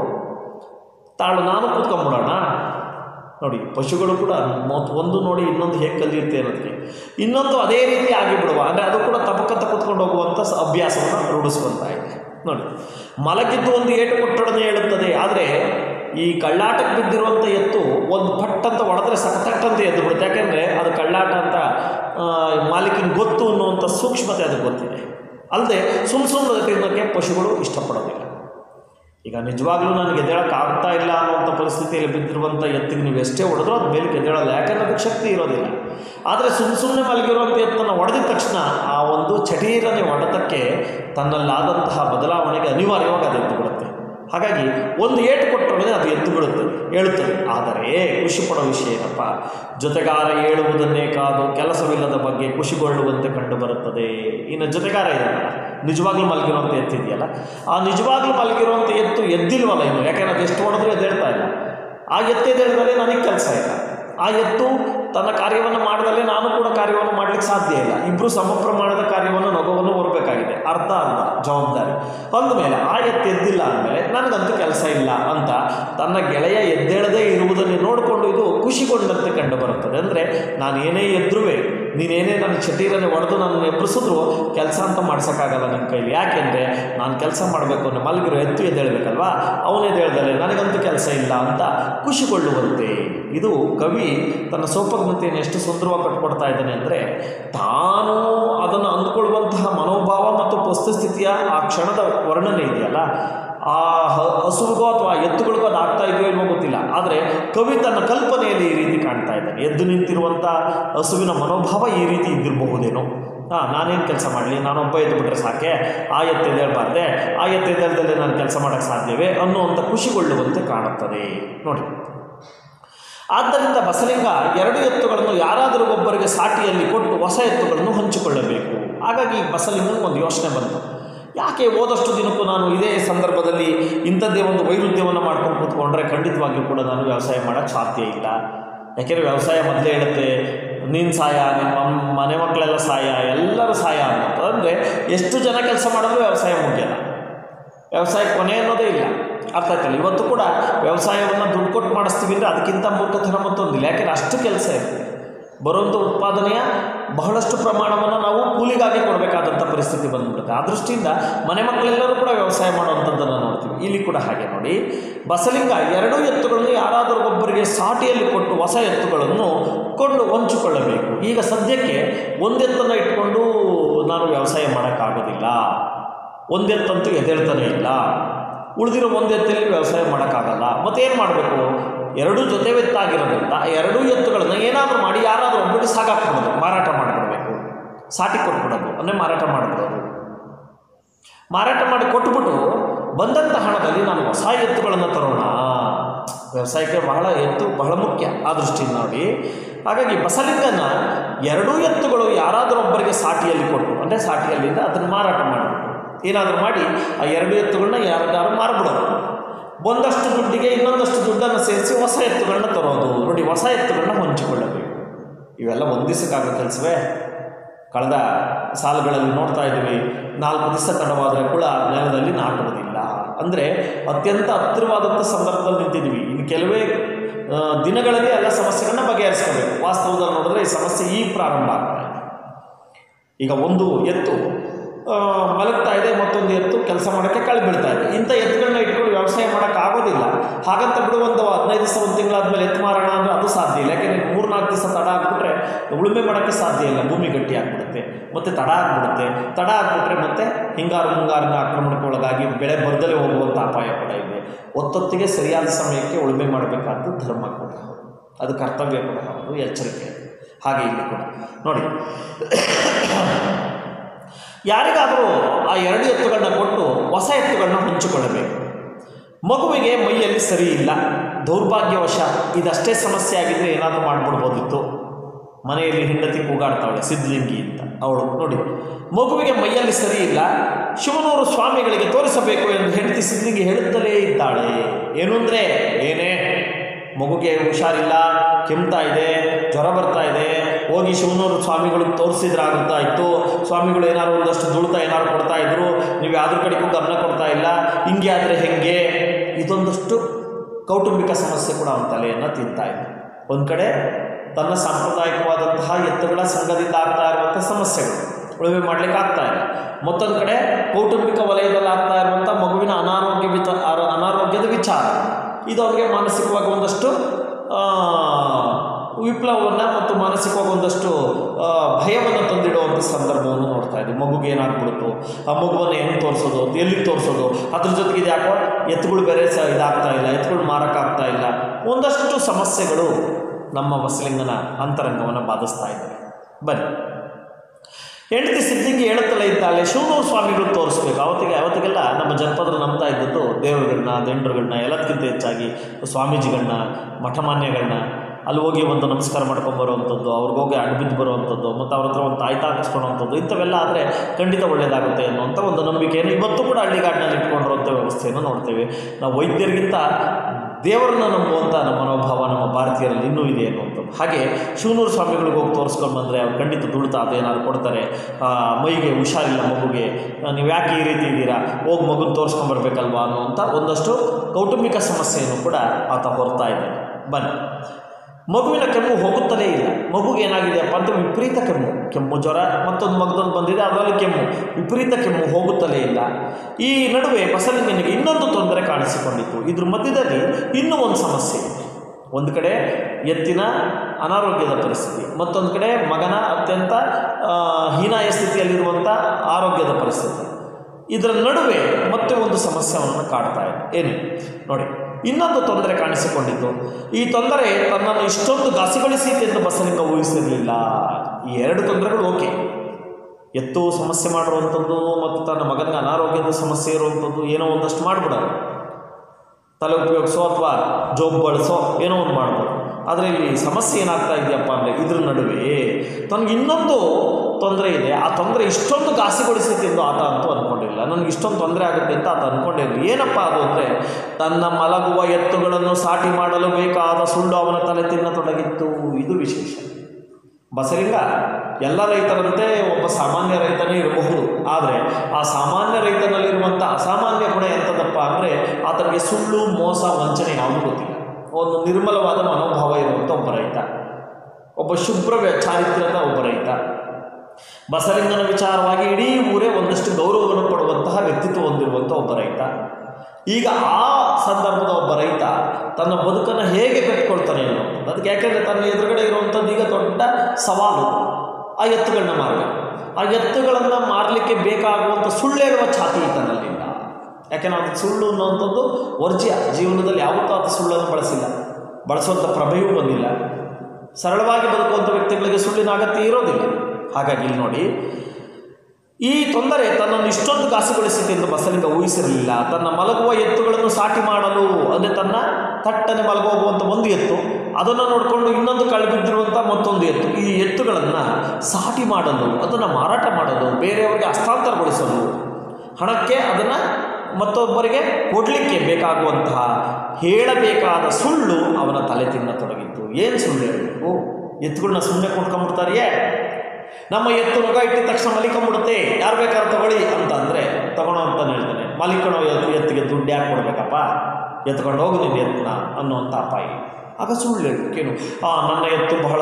ತಾಳು ನಾನು ಕೂತ್ಕೊಂಡ್ಬಿಡೋಣ. ನೋಡಿ, ಪಶುಗಳು ಕೂಡ ಒಂದು ನೋಡಿ ಇನ್ನೊಂದು ಹೇಗೆ ಕಲಿಯುತ್ತೆ ಅನ್ನೋದಕ್ಕೆ ಇನ್ನೊಂದು ಅದೇ ರೀತಿ ಆಗಿಬಿಡುವ, ಅಂದರೆ ಅದು ಕೂಡ ತಪಕತ್ತ ಕೂತ್ಕೊಂಡು ಹೋಗುವಂಥ ಅಭ್ಯಾಸವನ್ನು ರೂಢಿಸ್ಕೊಳ್ತಾ ಇದೆ. ನೋಡಿ, ಮಲಗಿದ್ದು ಒಂದು ಏಟು ಕೊಟ್ಟೊಡನೆ ಹೇಳುತ್ತದೆ. ಆದರೆ ಈ ಕಳ್ಳಾಟಕ್ಕೆ ಬಿದ್ದಿರುವಂಥ ಎತ್ತು ಒಂದು ಪಟ್ಟಂತ ಹೊಡೆದ್ರೆ ಸಖತ್ತಂತ ಎದ್ದು ಬಿಡುತ್ತೆ. ಯಾಕೆಂದರೆ ಅದು ಕಳ್ಳಾಟ ಅಂತ ಮಾಲೀಕಿನ ಗೊತ್ತು ಅನ್ನುವಂಥ ಸೂಕ್ಷ್ಮತೆ ಅದಕ್ಕೆ ಗೊತ್ತಿದೆ. ಅಲ್ಲದೆ ಸುಮ್ಮ ಸುಮ್ಮನೆ ತಿನ್ನೋಕ್ಕೆ ಪಶುಗಳು ಇಷ್ಟಪಡೋದಿಲ್ಲ. ಈಗ ನಿಜವಾಗ್ಲೂ ನನಗೆ ಎದ್ದೇಳಕ್ಕೆ ಆಗ್ತಾ ಇಲ್ಲ ಅನ್ನುವಂಥ ಪರಿಸ್ಥಿತಿಯಲ್ಲಿ ಬಿದ್ದಿರುವಂಥ ಎತ್ತಿಗೆ ನೀವು ಎಷ್ಟೇ ಹೊಡೆದ್ರೂ ಅದು ಮೇಲೆ ಎದ್ದೇಳಲ್ಲ, ಯಾಕೆಂದರೆ ಅದಕ್ಕೆ ಶಕ್ತಿ ಇರೋದಿಲ್ಲ. ಆದರೆ ಸುಮ್ಮ ಸುಮ್ಮನೆ ಮಲಗಿರುವಂಥ ಎತ್ತನ್ನು ಹೊಡೆದಿದ ತಕ್ಷಣ ಆ ಒಂದು ಚಟೀರನೆ ಹೊಡೆತಕ್ಕೆ ತನ್ನಲ್ಲಾದಂತಹ ಬದಲಾವಣೆಗೆ ಅನಿವಾರ್ಯವಾಗಿ ಅದು ಎದ್ದು ಬಿಡುತ್ತೆ. ಹಾಗಾಗಿ ಒಂದು ಏಟು ಕೊಟ್ಟೊಡನೆ ಅದು ಎದ್ದು ಬಿಡುತ್ತದೆ, ಹೇಳುತ್ತದೆ. ಆದರೆ ಖುಷಿ ಪಡೋ ವಿಷಯ ಏನಪ್ಪ, ಜೊತೆಗಾರ ಹೇಳುವುದನ್ನೇ ಕಾದು ಕೆಲಸವಿಲ್ಲದ ಬಗ್ಗೆ ಖುಷಿಗೊಳ್ಳುವಂತೆ ಕಂಡು ಬರುತ್ತದೆ. ಇನ್ನು ಜೊತೆಗಾರ ಇದೆಯಲ್ಲ, ನಿಜವಾಗ್ಲೂ ಮಲಗಿರುವಂಥ ಎತ್ತಿದೆಯಲ್ಲ, ಆ ನಿಜವಾಗ್ಲೂ ಮಲಗಿರುವಂಥ ಎತ್ತು ಎದ್ದಿಲ್ವಲ್ಲ ಇನ್ನು, ಯಾಕೆಂದರೆ ಅದು ಎಷ್ಟು ಹೊಡೆದ್ರೂ ಎದ್ದೇಳ್ತಾ ಇಲ್ಲ. ಆ ಎತ್ತೆದ್ದೇಳಿದರೆ ನನಗೆ ಕೆಲಸ ಇಲ್ಲ. ಆ ಎತ್ತು ತನ್ನ ಕಾರ್ಯವನ್ನು ಮಾಡಿದಲ್ಲೇ ನಾನು ಕೂಡ ಕಾರ್ಯವನ್ನು ಮಾಡಲಿಕ್ಕೆ ಸಾಧ್ಯ ಇಲ್ಲ. ಇಬ್ಬರು ಸಮ ಪ್ರಮಾಣದ ಕಾರ್ಯವನ್ನು ನೊಗವನ್ನು ಹೊರಬೇಕಾಗಿದೆ, ಅರ್ಧ ಅರ್ಧ ಜವಾಬ್ದಾರಿ. ಅಂದಮೇಲೆ ಆ ಎತ್ತು ಎದ್ದಿಲ್ಲ ಅಂದಮೇಲೆ ನನಗಂತೂ ಕೆಲಸ ಇಲ್ಲ ಅಂತ ತನ್ನ ಗೆಳೆಯ ಎದ್ದೇಳದೇ ಇರುವುದನ್ನು ನೋಡಿಕೊಂಡು ಇದು ಖುಷಿಗೊಂಡಂತೆ ಕಂಡು ಬರುತ್ತದೆ. ಅಂದರೆ ನಾನು ಏನೇ ಎದ್ರೂ, ನೀನೇನೇ ನನ್ನ ಚಟೀರನೆ ಹೊಡೆದು ನನ್ನ ಎಬ್ಬರಿಸಿದ್ರು ಕೆಲಸ ಅಂತ ಮಾಡ್ಸೋಕ್ಕಾಗಲ್ಲ ನನ್ನ ಕೈಲಿ. ಯಾಕೆಂದರೆ ನಾನು ಕೆಲಸ ಮಾಡಬೇಕು ಅನ್ನೋ ಮಲಗಿರೋ ಎತ್ತು ಎದ್ದೇಳಬೇಕಲ್ವಾ, ಅವನು ಎದ್ದೇಳ್ದಲ್ಲೇ ನನಗಂತೂ ಕೆಲಸ ಇಲ್ಲ ಅಂತ ಖುಷಿಗೊಳ್ಳುವಂತೆ ಇದು ಕವಿ ತನ್ನ ಸೌಪಜ್ಞತೆಯನ್ನು ಎಷ್ಟು ಸುಂದರವಾಗಿ ಕಟ್ಕೊಡ್ತಾ ಇದ್ದಾನೆ ಅಂದರೆ, ತಾನು ಅದನ್ನು ಅಂದುಕೊಳ್ಳುವಂತಹ ಮನೋಭಾವ ಮತ್ತು ವಸ್ತುಸ್ಥಿತಿಯ ಆ ಕ್ಷಣದ ವರ್ಣನೆ ಇದೆಯಲ್ಲ, ಆ ಹಸುವಿಗೋ ಅಥವಾ ಎತ್ತುಗಳಿಗೋ ಅದು ಆಗ್ತಾ ಇದೆಯೋ ಏನೋ ಗೊತ್ತಿಲ್ಲ, ಆದರೆ ಕವಿ ತನ್ನ ಕಲ್ಪನೆಯಲ್ಲಿ ಈ ರೀತಿ ಕಾಣ್ತಾ ಇದ್ದಾನೆ. ಎದ್ದು ನಿಂತಿರುವಂಥ ಹಸುವಿನ ಮನೋಭಾವ ಈ ರೀತಿ ಇದ್ದಿರಬಹುದೇನೋ. ಹಾಂ, ನಾನೇನು ಕೆಲಸ ಮಾಡಲಿ, ನಾನೊಬ್ಬ ಎದ್ದು ಬಿಟ್ಟರೆ ಸಾಕೆ, ಆ ಎತ್ತು ಎದ್ದೇಳಬಾರ್ದೆ, ಆ ಎತ್ತು ಎದ್ದೇಳದಲ್ಲೇ ನಾನು ಕೆಲಸ ಮಾಡೋಕ್ಕೆ ಸಾಧ್ಯವೇ ಅನ್ನುವಂಥ ಖುಷಿಗೊಳ್ಳುವಂತೆ ಕಾಣುತ್ತದೆ ನೋಡಿ. ಆದ್ದರಿಂದ ಬಸಲಿಂಗ ಎರಡು ಎತ್ತುಗಳನ್ನು ಯಾರಾದರೂ ಒಬ್ಬರಿಗೆ ಸಾಟಿಯಲ್ಲಿ ಕೊಟ್ಟು ಹೊಸ ಎತ್ತುಗಳನ್ನು ಹಂಚಿಕೊಳ್ಳಬೇಕು. ಹಾಗಾಗಿ ಬಸಲಿಂಗನಿಗೆ ಒಂದು ಯೋಚನೆ ಬಂತು, ಯಾಕೆ ಹೋದಷ್ಟು ದಿನಕ್ಕೂ ನಾನು ಇದೇ ಸಂದರ್ಭದಲ್ಲಿ ಇಂಥದ್ದೇ ಒಂದು ವೈರುಧ್ಯವನ್ನು ಮಾಡ್ಕೊಂಡು ಕೂತ್ಕೊಂಡ್ರೆ ಖಂಡಿತವಾಗಿಯೂ ಕೂಡ ನಾನು ವ್ಯವಸಾಯ ಮಾಡೋಕ್ಕೆ ಸಾಧ್ಯ ಇಲ್ಲ. ಯಾಕೆಂದರೆ ವ್ಯವಸಾಯ ಮೊದಲೇ ಹೇಳುತ್ತೆ, ನೀನು ಸಾಯ, ನಿಮ್ಮ ಮನೆ ಮಕ್ಕಳೆಲ್ಲ ಸಾಯ, ಎಲ್ಲರೂ ಸಾಯ ಅನ್ನೋದು. ಅಂದರೆ ಎಷ್ಟು ಜನ ಕೆಲಸ ಮಾಡಿದ್ರು ವ್ಯವಸಾಯ ಮುಗಿಯಲ್ಲ, ವ್ಯವಸಾಯ ಕೊನೆ ಅನ್ನೋದೇ ಇಲ್ಲ. ಅರ್ಥ ಆಯ್ತಲ್ಲ? ಇವತ್ತು ಕೂಡ ವ್ಯವಸಾಯವನ್ನು ದುಡ್ಡು ಕೊಟ್ಟು ಮಾಡಿಸ್ತೀವಿ ಅಂದರೆ ಅದಕ್ಕಿಂತ ಮೂರ್ಖತನ ಮತ್ತೊಂದಿಲ್ಲ. ಯಾಕೆಂದರೆ ಅಷ್ಟು ಕೆಲಸ ಇರುತ್ತೆ. ಬರುವಂಥ ಉತ್ಪಾದನೆಯ ಬಹಳಷ್ಟು ಪ್ರಮಾಣವನ್ನು ನಾವು ಕೂಲಿಗಾಗಿ ಕೊಡಬೇಕಾದಂಥ ಪರಿಸ್ಥಿತಿ ಬಂದ್ಬಿಡುತ್ತೆ. ಆ ದೃಷ್ಟಿಯಿಂದ ಮನೆ ಮಕ್ಕಳೆಲ್ಲರೂ ಕೂಡ ವ್ಯವಸಾಯ ಮಾಡುವಂಥದ್ದನ್ನು ನೋಡ್ತೀವಿ. ಇಲ್ಲಿ ಕೂಡ ಹಾಗೆ ನೋಡಿ, ಬಸಲಿಂಗ ಎರಡೂ ಎತ್ತುಗಳನ್ನು ಯಾರಾದರೂ ಒಬ್ಬರಿಗೆ ಸಾಟಿಯಲ್ಲಿ ಕೊಟ್ಟು ಹೊಸ ಎತ್ತುಗಳನ್ನು ಕೊಂಡು ಹಂಚಿಕೊಳ್ಳಬೇಕು. ಈಗ ಸದ್ಯಕ್ಕೆ ಒಂದೆತ್ತನ್ನು ಇಟ್ಕೊಂಡು ನಾನು ವ್ಯವಸಾಯ ಮಾಡೋಕ್ಕಾಗೋದಿಲ್ಲ, ಒಂದೆತ್ತಂತೂ ಎದ್ದೇಳ್ತಾನೆ ಇಲ್ಲ, ಉಳಿದಿರೋ ಒಂದೆತ್ತಲ್ಲಿ ವ್ಯವಸಾಯ ಮಾಡೋಕ್ಕಾಗಲ್ಲ. ಮತ್ತೇನು ಮಾಡಬೇಕು? ಎರಡೂ ಜೊತೆ ಎತ್ತಾಗಿರೋದ್ರಿಂದ ಎರಡೂ ಎತ್ತುಗಳನ್ನು ಏನಾದರೂ ಮಾಡಿ ಯಾರಾದರೂ ಒಬ್ಬರಿಗೆ ಸಾಗಾಕ್ಬಿಡೋದು, ಮಾರಾಟ ಮಾಡಿಬಿಡಬೇಕು, ಸಾಟಿ ಕೊಟ್ಬಿಡೋದು, ಅಂದರೆ ಮಾರಾಟ ಮಾಡಿಬಿಡೋದು. ಮಾರಾಟ ಮಾಡಿ ಕೊಟ್ಬಿಟ್ಟು ಬಂದಂಥ ಹಣದಲ್ಲಿ ನಾನು ಹೊಸ ಎತ್ತುಗಳನ್ನು ತರೋಣ. ವ್ಯವಸಾಯಕ್ಕೆ ಬಹಳ ಎತ್ತು ಬಹಳ ಮುಖ್ಯ ಆ ದೃಷ್ಟಿಯಿಂದ ನೋಡಿ. ಹಾಗಾಗಿ ಬಸಲಿಂಗನ ಎರಡೂ ಎತ್ತುಗಳು ಯಾರಾದರೂ ಒಬ್ಬರಿಗೆ ಸಾಟಿಯಲ್ಲಿ ಕೊಟ್ಟು, ಅಂದರೆ ಸಾಟಿಯಲ್ಲಿಂದ ಅದನ್ನು ಮಾರಾಟ ಮಾಡಿಬಿಟ್ಟು ಏನಾದರೂ ಮಾಡಿ ಆ ಎರಡು ಎತ್ತುಗಳನ್ನ ಯಾರಿಗಾರು ಮಾರ್ಬಿಡೋದು. ಒಂದಷ್ಟು ದುಡ್ಡಿಗೆ ಇನ್ನೊಂದಷ್ಟು ದುಡ್ಡನ್ನು ಸೇರಿಸಿ ಹೊಸ ಎತ್ತುಗಳನ್ನ ತರೋದು ನೋಡಿ. ಹೊಸ ಎತ್ತುಗಳನ್ನ ಹಂಚಿಕೊಳ್ಳಬೇಕು. ಇವೆಲ್ಲ ಒಂದು ದಿವಸಕ್ಕಾಗೋ ಕೆಲಸವೇ? ಕಳೆದ ಸಾಲುಗಳಲ್ಲಿ ನೋಡ್ತಾ ಇದ್ದೀವಿ, ನಾಲ್ಕು ದಿವಸ ತಡವಾದರೆ ಕೂಡ ನೆಲದಲ್ಲಿ ನಾಟುವುದಿಲ್ಲ. ಅಂದರೆ ಅತ್ಯಂತ ಹತ್ತಿರವಾದಂಥ ಸಂದರ್ಭದಲ್ಲಿ ನಿಂತಿದ್ದೀವಿ. ಇನ್ನು ಕೆಲವೇ ದಿನಗಳಲ್ಲಿ ಎಲ್ಲ ಸಮಸ್ಯೆಗಳನ್ನ ಬಗೆಹರಿಸ್ಕೋಬೇಕು. ವಾಸ್ತವದಲ್ಲಿ ನೋಡಿದ್ರೆ ಈ ಸಮಸ್ಯೆ ಈಗ ಪ್ರಾರಂಭ ಆಗ್ತಾ ಇದೆ. ಈಗ ಒಂದು ಎತ್ತು ಮಲಗ್ತಾ ಇದೆ, ಮತ್ತೊಂದು ಎತ್ತು ಕೆಲಸ ಮಾಡೋಕ್ಕೆ ಕಳೆ ಬೀಳ್ತಾ ಇದೆ. ಇಂಥ ಎತ್ತುಗಳನ್ನ ಇಟ್ಕೊಂಡು ವ್ಯವಸಾಯ ಮಾಡೋಕ್ಕಾಗೋದಿಲ್ಲ. ಹಾಗಂತ ಬಿಡುವಂಥ ಹದಿನೈದು ದಿವಸ ಒಂದು ತಿಂಗಳಾದ್ಮೇಲೆ ಎತ್ತು ಮಾರೋಣ ಅಂದರೆ ಅದು ಸಾಧ್ಯ ಇಲ್ಲ. ಯಾಕೆಂದರೆ ಮೂರು ನಾಲ್ಕು ದಿವಸ ತಡ ಆಗಿಬಿಟ್ರೆ ಉಳುಮೆ ಮಾಡೋಕ್ಕೆ ಸಾಧ್ಯ ಇಲ್ಲ, ಭೂಮಿ ಗಟ್ಟಿ ಆಗಿಬಿಡುತ್ತೆ, ಮತ್ತು ತಡ ಆಗಿಬಿಡುತ್ತೆ. ತಡ ಆಗಿಬಿಟ್ರೆ ಮತ್ತೆ ಹಿಂಗಾರು ಮುಂಗಾರಿನ ಆಕ್ರಮಣಕ್ಕೆ ಒಳಗಾಗಿ ಬೆಳೆ ಬರ್ದಲೇ ಹೋಗುವಂಥ ಅಪಾಯ ಕೂಡ ಇದೆ. ಒತ್ತೊತ್ತಿಗೆ ಸರಿಯಾದ ಸಮಯಕ್ಕೆ ಉಳುಮೆ ಮಾಡಬೇಕಾದ್ದು ಧರ್ಮ ಕೂಡ, ಅದು ಕರ್ತವ್ಯ ಕೂಡ ಹೌದು, ಎಚ್ಚರಿಕೆ. ಹಾಗೆ ಇಲ್ಲಿ ಕೂಡ ನೋಡಿ, ಯಾರಿಗಾದರೂ ಆ ಎರಡು ಎತ್ತುಗಳನ್ನ ಕೊಟ್ಟು ಹೊಸ ಎತ್ತುಗಳನ್ನ ಹಂಚಿಕೊಳ್ಳಬೇಕು. ಮಗುವಿಗೆ ಮೈಯಲ್ಲಿ ಸರಿ ಇಲ್ಲ, ದೌರ್ಭಾಗ್ಯವಶ ಇದಷ್ಟೇ ಸಮಸ್ಯೆ ಆಗಿದ್ದರೆ ಏನಾದರೂ ಮಾಡಿಬಿಡ್ಬೋದಿತ್ತು. ಮನೆಯಲ್ಲಿ ಹೆಂಡತಿ ಕೂಗಾಡ್ತಾವಳೆ ಸಿದ್ಧಲಿಂಗಿ ಅಂತ, ಅವಳು ನೋಡಿ ಮಗುವಿಗೆ ಮೈಯಲ್ಲಿ ಸರಿ ಇಲ್ಲ, ಶಿವನೂರು ಸ್ವಾಮಿಗಳಿಗೆ ತೋರಿಸಬೇಕು ಎಂದು ಹೆಂಡತಿ ಸಿದ್ಧಲಿಂಗಿ ಹೇಳುತ್ತಲೇ ಇದ್ದಾಳೆ. ಏನು ಅಂದರೆ ಏನೇ, ಮಗುಗೆ ಹುಷಾರಿಲ್ಲ, ಕೆಮ್ತಾ ಇದೆ, ಜ್ವರ ಬರ್ತಾ ಇದೆ, ಹೋಗಿ ಶಿವನೂರು ಸ್ವಾಮಿಗಳಿಗೆ ತೋರಿಸಿದ್ರಾಗುತ್ತಾ ಇತ್ತು. ಸ್ವಾಮಿಗಳು ಏನಾದ್ರು ಒಂದಷ್ಟು ದುಡ್ತಾ ಏನಾದ್ರು ಕೊಡ್ತಾ ಇದ್ರು, ನೀವು ಯಾವ್ದ್ರ ಕಡೆಗೂ ಗಮನ ಕೊಡ್ತಾ ಇಲ್ಲ, ಹಿಂಗೆ ಆದರೆ ಹೆಂಗೆ? ಇದೊಂದಷ್ಟು ಕೌಟುಂಬಿಕ ಸಮಸ್ಯೆ ಕೂಡ ಅವನ ತಲೆಯನ್ನು ತಿಂತಾ ಇದೆ. ಒಂದು ಕಡೆ ತನ್ನ ಸಾಂಪ್ರದಾಯಿಕವಾದಂತಹ ಎತ್ತುಗಳ ಸಂಘದಿಂದ ಆಗ್ತಾ ಇರುವಂಥ ಸಮಸ್ಯೆಗಳು, ಉಳುಮೆ ಮಾಡಲಿಕ್ಕೆ ಆಗ್ತಾ ಇಲ್ಲ. ಮತ್ತೊಂದು ಕಡೆ ಕೌಟುಂಬಿಕ ವಲಯದಲ್ಲಿ ಆಗ್ತಾ ಇರುವಂಥ ಮಗುವಿನ ಅನಾರೋಗ್ಯ ವಿತ ಅನಾರೋಗ್ಯದ ವಿಚಾರ, ಇದು ಅವರಿಗೆ ಮಾನಸಿಕವಾಗಿ ಒಂದಷ್ಟು ವಿಪ್ಲವವನ್ನು ಮತ್ತು ಮಾನಸಿಕವಾಗಿ ಒಂದಷ್ಟು ಭಯವನ್ನು ತಂದಿಡುವಂಥ ಸಂದರ್ಭವನ್ನು ನೋಡ್ತಾ ಇದ್ದೀವಿ. ಮಗುಗೆ ಏನಾಗ್ಬಿಡುತ್ತೋ, ಆ ಮಗುವನ್ನು ಹೆಂಗೆ ತೋರಿಸೋದು, ಎಲ್ಲಿಗೆ ತೋರಿಸೋದು, ಅದ್ರ ಜೊತೆಗೆ ಇದು ಯಾಕೋ ಎತ್ತುಗಳು ಬೇರೆ ಸಹ ಇದಾಗ್ತಾ ಇಲ್ಲ, ಎತ್ತುಗಳು ಮಾರಕ್ಕಾಗ್ತಾ ಇಲ್ಲ. ಒಂದಷ್ಟು ಸಮಸ್ಯೆಗಳು ನಮ್ಮ ಬಸಲಿಂಗನ ಅಂತರಂಗವನ್ನು ಬಾಧಿಸ್ತಾ ಇದ್ದಾವೆ. ಬನ್ನಿ, ಹೆಂಡತಿ ಸಿದ್ಧಲಿಂಗಿ ಹೇಳುತ್ತಲೇ ಇದ್ದಾಳೆ, ಶಿವನೂರು ಸ್ವಾಮಿಗಳು ತೋರಿಸ್ಬೇಕು. ಅವತ್ತಿಗೆ ಅವತ್ತಿಗೆಲ್ಲ ನಮ್ಮ ಜನಪದರು ನಂಬ್ತಾ ಇದ್ದದ್ದು ದೇವರುಗಳನ್ನ, ದಂಡರುಗಳನ್ನ, ಎಲ್ಲದಕ್ಕಿಂತ ಹೆಚ್ಚಾಗಿ ಸ್ವಾಮೀಜಿಗಳನ್ನ, ಮಠಮಾನ್ಯಗಳನ್ನ. ಅಲ್ಲಿ ಹೋಗಿ ಒಂದು ನಮಸ್ಕಾರ ಮಾಡ್ಕೊಂಬರುವಂಥದ್ದು, ಅವ್ರಿಗೋಗಿ ಅಡ್ಬಿದ್ದು ಬರುವಂಥದ್ದು, ಮತ್ತು ಅವ್ರ ಹತ್ರ ಒಂದು ತಾಯ್ತ ಹಾಕಿಸ್ಕೊಳ್ಳುವಂಥದ್ದು, ಇಂಥವೆಲ್ಲ ಆದರೆ ಖಂಡಿತ ಒಳ್ಳೆಯದಾಗುತ್ತೆ ಅನ್ನುವಂಥ ಒಂದು ನಂಬಿಕೆಯನ್ನು ಇವತ್ತು ಕೂಡ ಹಳ್ಳಿಗಾಡಿನಲ್ಲಿ ಇಟ್ಕೊಂಡಿರುವಂಥ ವ್ಯವಸ್ಥೆಯನ್ನು ನೋಡ್ತೇವೆ. ನಾವು ವೈದ್ಯರಿಗಿಂತ ದೇವರನ್ನ ನಂಬುವಂಥ ನಮ್ಮ ಮನೋಭಾವ ನಮ್ಮ ಭಾರತೀಯರಲ್ಲಿ ಇನ್ನೂ ಇದೆ ಅನ್ನುವಂಥದ್ದು. ಹಾಗೆ ಶಿವನೂರು ಸ್ವಾಮಿಗಳಿಗೆ ಹೋಗಿ ತೋರಿಸ್ಕೊಂಡು ಬಂದರೆ ಅವ್ರು ಖಂಡಿತ ದುಡ್ತಾ ಅದೇನಾದ್ರು ಕೊಡ್ತಾರೆ. ಮೈಗೆ ಹುಷಾರಿಲ್ಲ ಮಗುಗೆ, ನೀವು ಯಾಕೆ ಈ ರೀತಿ ಇದ್ದೀರಾ, ಹೋಗಿ ಮಗುನ ತೋರಿಸ್ಕೊಂಬರ್ಬೇಕಲ್ವಾ ಅನ್ನುವಂಥ ಒಂದಷ್ಟು ಕೌಟುಂಬಿಕ ಸಮಸ್ಯೆಯನ್ನು ಕೂಡ ಆತ ಹೊರ್ತಾ ಇದ್ದಾನೆ. ಬನ್ನಿ, ಮಗುವಿನ ಕೆಮ್ಮು ಹೋಗುತ್ತಲೇ ಇಲ್ಲ. ಮಗುಗೆ ಏನಾಗಿದೆಯಪ್ಪ ಅಂತ ವಿಪರೀತ ಕೆಮ್ಮು, ಕೆಮ್ಮು ಜ್ವರ, ಮತ್ತೊಂದು ಮಗದೊಂದು ಬಂದಿದೆ, ಅದರಲ್ಲಿ ಕೆಮ್ಮು, ವಿಪರೀತ ಕೆಮ್ಮು ಹೋಗುತ್ತಲೇ ಇಲ್ಲ. ಈ ನಡುವೆ ಬಸಲಿಂಗನಿಗೆ ಇನ್ನೊಂದು ತೊಂದರೆ ಕಾಣಿಸಿಕೊಂಡಿತ್ತು. ಇದ್ರ ಮಧ್ಯದಲ್ಲಿ ಇನ್ನೂ ಒಂದು ಸಮಸ್ಯೆ ಇದೆ. ಒಂದು ಕಡೆ ಎತ್ತಿನ ಅನಾರೋಗ್ಯದ ಪರಿಸ್ಥಿತಿ, ಮತ್ತೊಂದು ಕಡೆ ಮಗನ ಅತ್ಯಂತ ಹೀನಾಯ ಸ್ಥಿತಿಯಲ್ಲಿರುವಂಥ ಆರೋಗ್ಯದ ಪರಿಸ್ಥಿತಿ. ಇದರ ನಡುವೆ ಮತ್ತೆ ಒಂದು ಸಮಸ್ಯೆಯನ್ನು ಕಾಡ್ತಾ ಇದೆ. ಏನು ನೋಡಿ, ಇನ್ನೊಂದು ತೊಂದರೆ ಕಾಣಿಸಿಕೊಂಡಿದ್ದು. ಈ ತೊಂದರೆ ತನ್ನನ್ನು ಇಷ್ಟೊಂದು ಘಾಸಿಗೊಳಿಸಿತು ಎಂದು ಬಸಲಿಂಗ ಊಹಿಸಿರಲಿಲ್ಲ. ಈ ಎರಡು ತೊಂದರೆಗಳು ಓಕೆ, ಎತ್ತು ಸಮಸ್ಯೆ ಮಾಡುವಂಥದ್ದು ಮತ್ತು ತನ್ನ ಮಗನಿಗೆ ಅನಾರೋಗ್ಯದ ಸಮಸ್ಯೆ ಇರುವಂಥದ್ದು, ಏನೋ ಒಂದಷ್ಟು ಮಾಡಿಬಿಡೋದು, ತಲೆ ಉಪಯೋಗಿಸೋ ಅಥವಾ ಜೋಬ್ ಬಳಸೋ ಏನೋ ಒಂದು ಮಾಡ್ಬೋದು. ಆದರೆ ಇಲ್ಲಿ ಸಮಸ್ಯೆ ಏನಾಗ್ತಾ ಇದೆಯಪ್ಪ ಅಂದರೆ ಇದ್ರ ನಡುವೆ ತನಗೆ ಇನ್ನೊಂದು ತೊಂದರೆ ಇದೆ. ಆ ತೊಂದರೆ ಇಷ್ಟೊಂದು ಘಾಸಿಗೊಳಿಸುತ್ತೆ ಎಂದು ಆತ ಅಂತೂ ಅಂದ್ಕೊಂಡಿಲ್ಲ. ನನಗೆ ಇಷ್ಟೊಂದು ತೊಂದರೆ ಆಗುತ್ತೆ ಅಂತ ಆತ ಅಂದ್ಕೊಂಡಿರಲಿ. ಏನಪ್ಪ ಅದು ಅಂದರೆ, ತನ್ನ ಮಲಗುವ ಎತ್ತುಗಳನ್ನು ಸಾಟಿ ಮಾಡಲು ಬೇಕಾದ ಸುಳ್ಳು ಅವನ ತಲೆ ತಿನ್ನತೊಡಗಿತ್ತು. ಇದು ವಿಶೇಷ. ಬಸಲಿಂಗ ಎಲ್ಲ ರೈತರಂತೆ ಒಬ್ಬ ಸಾಮಾನ್ಯ ರೈತನೇ ಇರಬಹುದು. ಆದರೆ ಆ ಸಾಮಾನ್ಯ ರೈತನಲ್ಲಿರುವಂಥ ಅಸಾಮಾನ್ಯ ಗುಣ ಎಂಥದಪ್ಪ ಅಂದರೆ, ಆತನಿಗೆ ಸುಳ್ಳು, ಮೋಸ, ವಂಚನೆ ಯಾವುದೂ ಗೊತ್ತಿಲ್ಲ. ಒಂದು ನಿರ್ಮಲವಾದ ಮನೋಭಾವ ಇರುವಂಥ ಒಬ್ಬ ರೈತ, ಒಬ್ಬ ಶುಭ್ರ ಚಾರಿತ್ರ್ಯದ ಒಬ್ಬ ರೈತ. ಬಸಲಿಂಗನ ವಿಚಾರವಾಗಿ ಇಡೀ ಊರೇ ಒಂದಷ್ಟು ಗೌರವವನ್ನು ಪಡುವಂತಹ ವ್ಯಕ್ತಿತ್ವ ಹೊಂದಿರುವಂಥ ಒಬ್ಬ ರೈತ. ಈಗ ಆ ಸಂದರ್ಭದ ಒಬ್ಬ ರೈತ ತನ್ನ ಬದುಕನ್ನು ಹೇಗೆ ಕಟ್ಟಿಕೊಳ್ತಾನೆ ಅನ್ನೋದು ಅದಕ್ಕೆ, ಯಾಕೆಂದರೆ ತನ್ನ ಎದುರುಗಡೆ ಇರುವಂಥದ್ದು ಈಗ ದೊಡ್ಡ ಸವಾಲು, ಆ ಎತ್ತುಗಳನ್ನ ಮಾರಬೇಕು. ಆ ಎತ್ತುಗಳನ್ನು ಮಾರಲಿಕ್ಕೆ ಬೇಕಾಗುವಂಥ ಸುಳ್ಳೇಳುವ ಛಾತಿ ತನ್ನಲ್ಲಿಲ್ಲ. ಯಾಕೆಂದರೆ ಅದು ಸುಳ್ಳು ಅನ್ನುವಂಥದ್ದು ವರ್ಜ್ಯ. ಜೀವನದಲ್ಲಿ ಯಾವತ್ತೂ ಆತ ಸುಳ್ಳನ್ನು ಬಳಸಿಲ್ಲ, ಬಳಸುವಂಥ ಪ್ರಭೆಯೂ ಬಂದಿಲ್ಲ. ಸರಳವಾಗಿ ಬದುಕುವಂಥ ವ್ಯಕ್ತಿಗಳಿಗೆ ಸುಳ್ಳಿನ ಅಗತ್ಯ ಇರೋದಿಲ್ಲ. ಹಾಗಾಗಿ ಇಲ್ಲಿ ನೋಡಿ, ಈ ತೊಂದರೆ ತನ್ನನ್ನು ಇಷ್ಟೊಂದು ಘಾಸಿಗೊಳಿಸಿತು ಎಂದು ಬಸಲಿಂಗ ಊಹಿಸಿರಲಿಲ್ಲ. ತನ್ನ ಮಲಗುವ ಎತ್ತುಗಳನ್ನು ಸಾಟಿ ಮಾಡಲು, ಅಂದರೆ ತನ್ನ ತಟ್ಟನೆ ಮಲಗೋಗುವಂಥ ಒಂದು ಎತ್ತು, ಅದನ್ನು ನೋಡಿಕೊಂಡು ಇನ್ನೊಂದು ಕಳೆಬಿದ್ದಿರುವಂಥ ಮತ್ತೊಂದು ಎತ್ತು, ಈ ಎತ್ತುಗಳನ್ನು ಸಾಟಿ ಮಾಡಲು, ಅದನ್ನು ಮಾರಾಟ ಮಾಡಲು, ಬೇರೆಯವರಿಗೆ ಹಸ್ತಾಂತರಗೊಳಿಸಲು, ಹಣಕ್ಕೆ ಅದನ್ನು ಮತ್ತೊಬ್ಬರಿಗೆ ಕೊಡಲಿಕ್ಕೆ ಬೇಕಾಗುವಂತಹ ಹೇಳಬೇಕಾದ ಸುಳ್ಳು ಅವನ ತಲೆ ತಿನ್ನತೊಡಗಿತ್ತು. ಏನು ಸುಳ್ಳು ಹೇಳಬೇಕು? ಎತ್ತುಗಳನ್ನ ಸುಮ್ಮನೆ ಕೊಂಡ್ಕೊಂಡ್ಬಿಡ್ತಾರೆಯೇ? ನಮ್ಮ ಎತ್ತು ರೋಗ ಇಟ್ಟಿದ ತಕ್ಷಣ ಮಲಿಕೊಂಡ್ಬಿಡುತ್ತೆ, ಯಾರು ಬೇಕಾದ್ರೂ ತಗೊಳ್ಳಿ ಅಂತ ಅಂದರೆ ತಗೊಳ್ಳೋ ಅಂತಾನೆ ಹೇಳ್ತಾನೆ. ಮಲಿಕೊಳ್ಳೋ ಎತ್ತಿಗೆ ದುಡ್ಡು ಯಾಕೆ ಕೊಡಬೇಕಪ್ಪ, ಎತ್ಕೊಂಡು ಹೋಗು ನಿನ್ನ ಎತ್ತನ್ನ ಅನ್ನುವಂಥ ಅಪಾಯ. ಆಗ ಸುಳ್ಳು ಹೇಳಬೇಕೇನು? ನನ್ನ ಎತ್ತು ಬಹಳ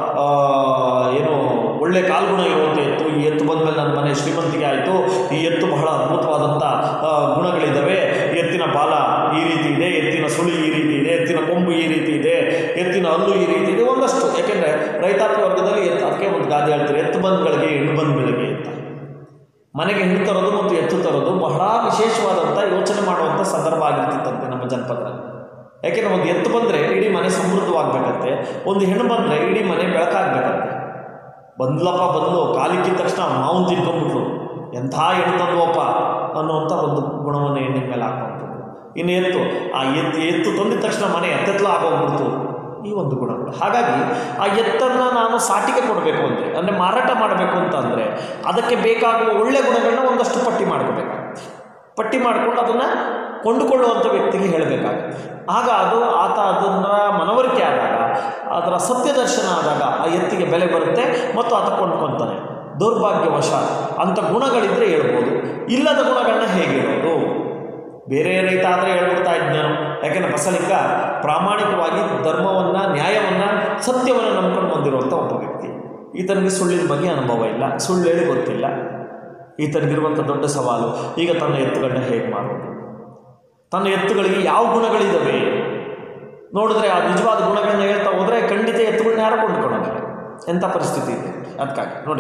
ಏನು ಒಳ್ಳೆ ಕಾಲ್ಗುಣ ಇರುವಂಥ ಎತ್ತು, ಈ ಎತ್ತು ಬಂದಮೇಲೆ ನನ್ನ ಮನೆ ಶ್ರೀಮಂತಿಗೆ ಆಯಿತು, ಈ ಎತ್ತು ಬಹಳ ಅದ್ಭುತವಾದಂಥ ಗುಣಗಳಿದ್ದಾವೆ, ಎತ್ತಿನ ಬಾಲ ಈ ರೀತಿ ಇದೆ, ಎತ್ತಿನ ಸುಳಿ ಈ ರೀತಿ ಇದೆ, ಎತ್ತಿನ ಕೊಂಬು ಈ ರೀತಿ ಇದೆ, ಎತ್ತಿನ ಹಲ್ಲು ಈ ರೀತಿ ಇದೆ, ಒಂದಷ್ಟು. ಯಾಕೆಂದರೆ ರೈತಾಪಿ ವರ್ಗದಲ್ಲಿ ಎತ್ತು ಅದಕ್ಕೆ ಒಂದು ಗಾದೆ ಹೇಳ್ತಾರೆ, ಎತ್ತು ಬಂದ್ಗಳಿಗೆ ಹೆಣ್ಣು ಬಂದ್ಗಳಿಗೆ ಅಂತ. ಮನೆಗೆ ಹೆಣ್ಣು ತರೋದು ಮತ್ತು ಎತ್ತು ತರೋದು ಬಹಳ ವಿಶೇಷವಾದಂಥ ಯೋಚನೆ ಮಾಡುವಂಥ ಸಂದರ್ಭ ಆಗಿರ್ತಿತ್ತಂತೆ ನಮ್ಮ ಜನಪದರಲ್ಲಿ. ಯಾಕೆಂದರೆ ಒಂದು ಎತ್ತು ಬಂದರೆ ಇಡೀ ಮನೆ ಸಮೃದ್ಧವಾಗಬೇಕಂತೆ, ಒಂದು ಹೆಣ್ಣು ಬಂದರೆ ಇಡೀ ಮನೆ ಬೆಳಕಾಗಬೇಕಂತೆ. ಬಂದ್ಲಪ್ಪ ಬಂದು ಕಾಲಿಕ್ಕಿದ ತಕ್ಷಣ ಮಾವನ್ ತಿನ್ಕೊಂಡ್ಬಿಟ್ರು, ಎಂಥ ಹೆಣ್ಣು ತಂದುವಪ್ಪ ಅನ್ನುವಂಥ ಒಂದು ಗುಣವನ್ನು ಹೆಣ್ಣಿನ ಮೇಲೆ ಹಾಕುವಂಥದ್ದು. ಇನ್ನು ಎತ್ತು, ಆ ಎತ್ತು ಎತ್ತು ತಂದಿದ ತಕ್ಷಣ ಮನೆ ಎತ್ತೆತ್ತಲ ಆಗೋಗ್ಬಿಡ್ತು, ಈ ಒಂದು ಗುಣಗಳು. ಹಾಗಾಗಿ ಆ ಎತ್ತನ್ನು ನಾನು ಸಾಟಿಗೆ ಕೊಡಬೇಕು ಅಂದರೆ, ಅಂದರೆ ಮಾರಾಟ ಮಾಡಬೇಕು ಅಂತ ಅಂದರೆ ಅದಕ್ಕೆ ಬೇಕಾಗುವ ಒಳ್ಳೆಯ ಗುಣಗಳನ್ನ ಒಂದಷ್ಟು ಪಟ್ಟಿ ಮಾಡ್ಕೋಬೇಕಾಗುತ್ತೆ. ಪಟ್ಟಿ ಮಾಡಿಕೊಂಡು ಅದನ್ನು ಕೊಂಡುಕೊಳ್ಳುವಂಥ ವ್ಯಕ್ತಿಗೆ ಹೇಳಬೇಕಾಗುತ್ತೆ. ಆಗ ಅದು ಆತ ಅದನ್ನು ಮನವರಿಕೆ ಆದಾಗ, ಅದರ ಸತ್ಯದರ್ಶನ ಆದಾಗ ಆ ಎತ್ತಿಗೆ ಬೆಲೆ ಬರುತ್ತೆ ಮತ್ತು ಆತ ಕೊಂಡ್ಕೊತಾನೆ. ದೌರ್ಭಾಗ್ಯವಶ ಅಂಥ ಗುಣಗಳಿದ್ದರೆ ಹೇಳ್ಬೋದು, ಇಲ್ಲದ ಗುಣಗಳನ್ನ ಹೇಗೆ ಹೇಳೋದು? ಬೇರೆ ರೈತ ಆದರೆ ಹೇಳ್ಬಿಡ್ತಾ ಇದ್ದಾನು. ಯಾಕೆಂದರೆ ಬಸಲಿಂಗ ಪ್ರಾಮಾಣಿಕವಾಗಿ ಧರ್ಮವನ್ನು, ನ್ಯಾಯವನ್ನು, ಸತ್ಯವನ್ನು ನಂಬ್ಕೊಂಡು ಬಂದಿರುವಂಥ ಒಬ್ಬ ವ್ಯಕ್ತಿ. ಈತನಿಗೆ ಸುಳ್ಳಿನ ಬಗ್ಗೆ ಅನುಭವ ಇಲ್ಲ, ಸುಳ್ಳು ಹೇಳಿ ಗೊತ್ತಿಲ್ಲ. ಈತನಿಗಿರುವಂಥ ದೊಡ್ಡ ಸವಾಲು ಈಗ ತನ್ನ ಎತ್ತುಗಳನ್ನ ಹೇಗೆ ಮಾಡೋದು, ತನ್ನ ಎತ್ತುಗಳಿಗೆ ಯಾವ ಗುಣಗಳಿದ್ದಾವೆ ನೋಡಿದ್ರೆ ಆ ನಿಜವಾದ ಗುಣಗಳನ್ನ ಹೇಳ್ತಾ ಹೋದರೆ ಖಂಡಿತ ಎತ್ತುಗಳನ್ನ ಯಾರು ಕೊಂಡ್ಕೊಳ್ಳೋದಿಲ್ಲ. ಎಂಥ ಪರಿಸ್ಥಿತಿ ಇದೆ. ಅದಕ್ಕಾಗಿ ನೋಡಿ,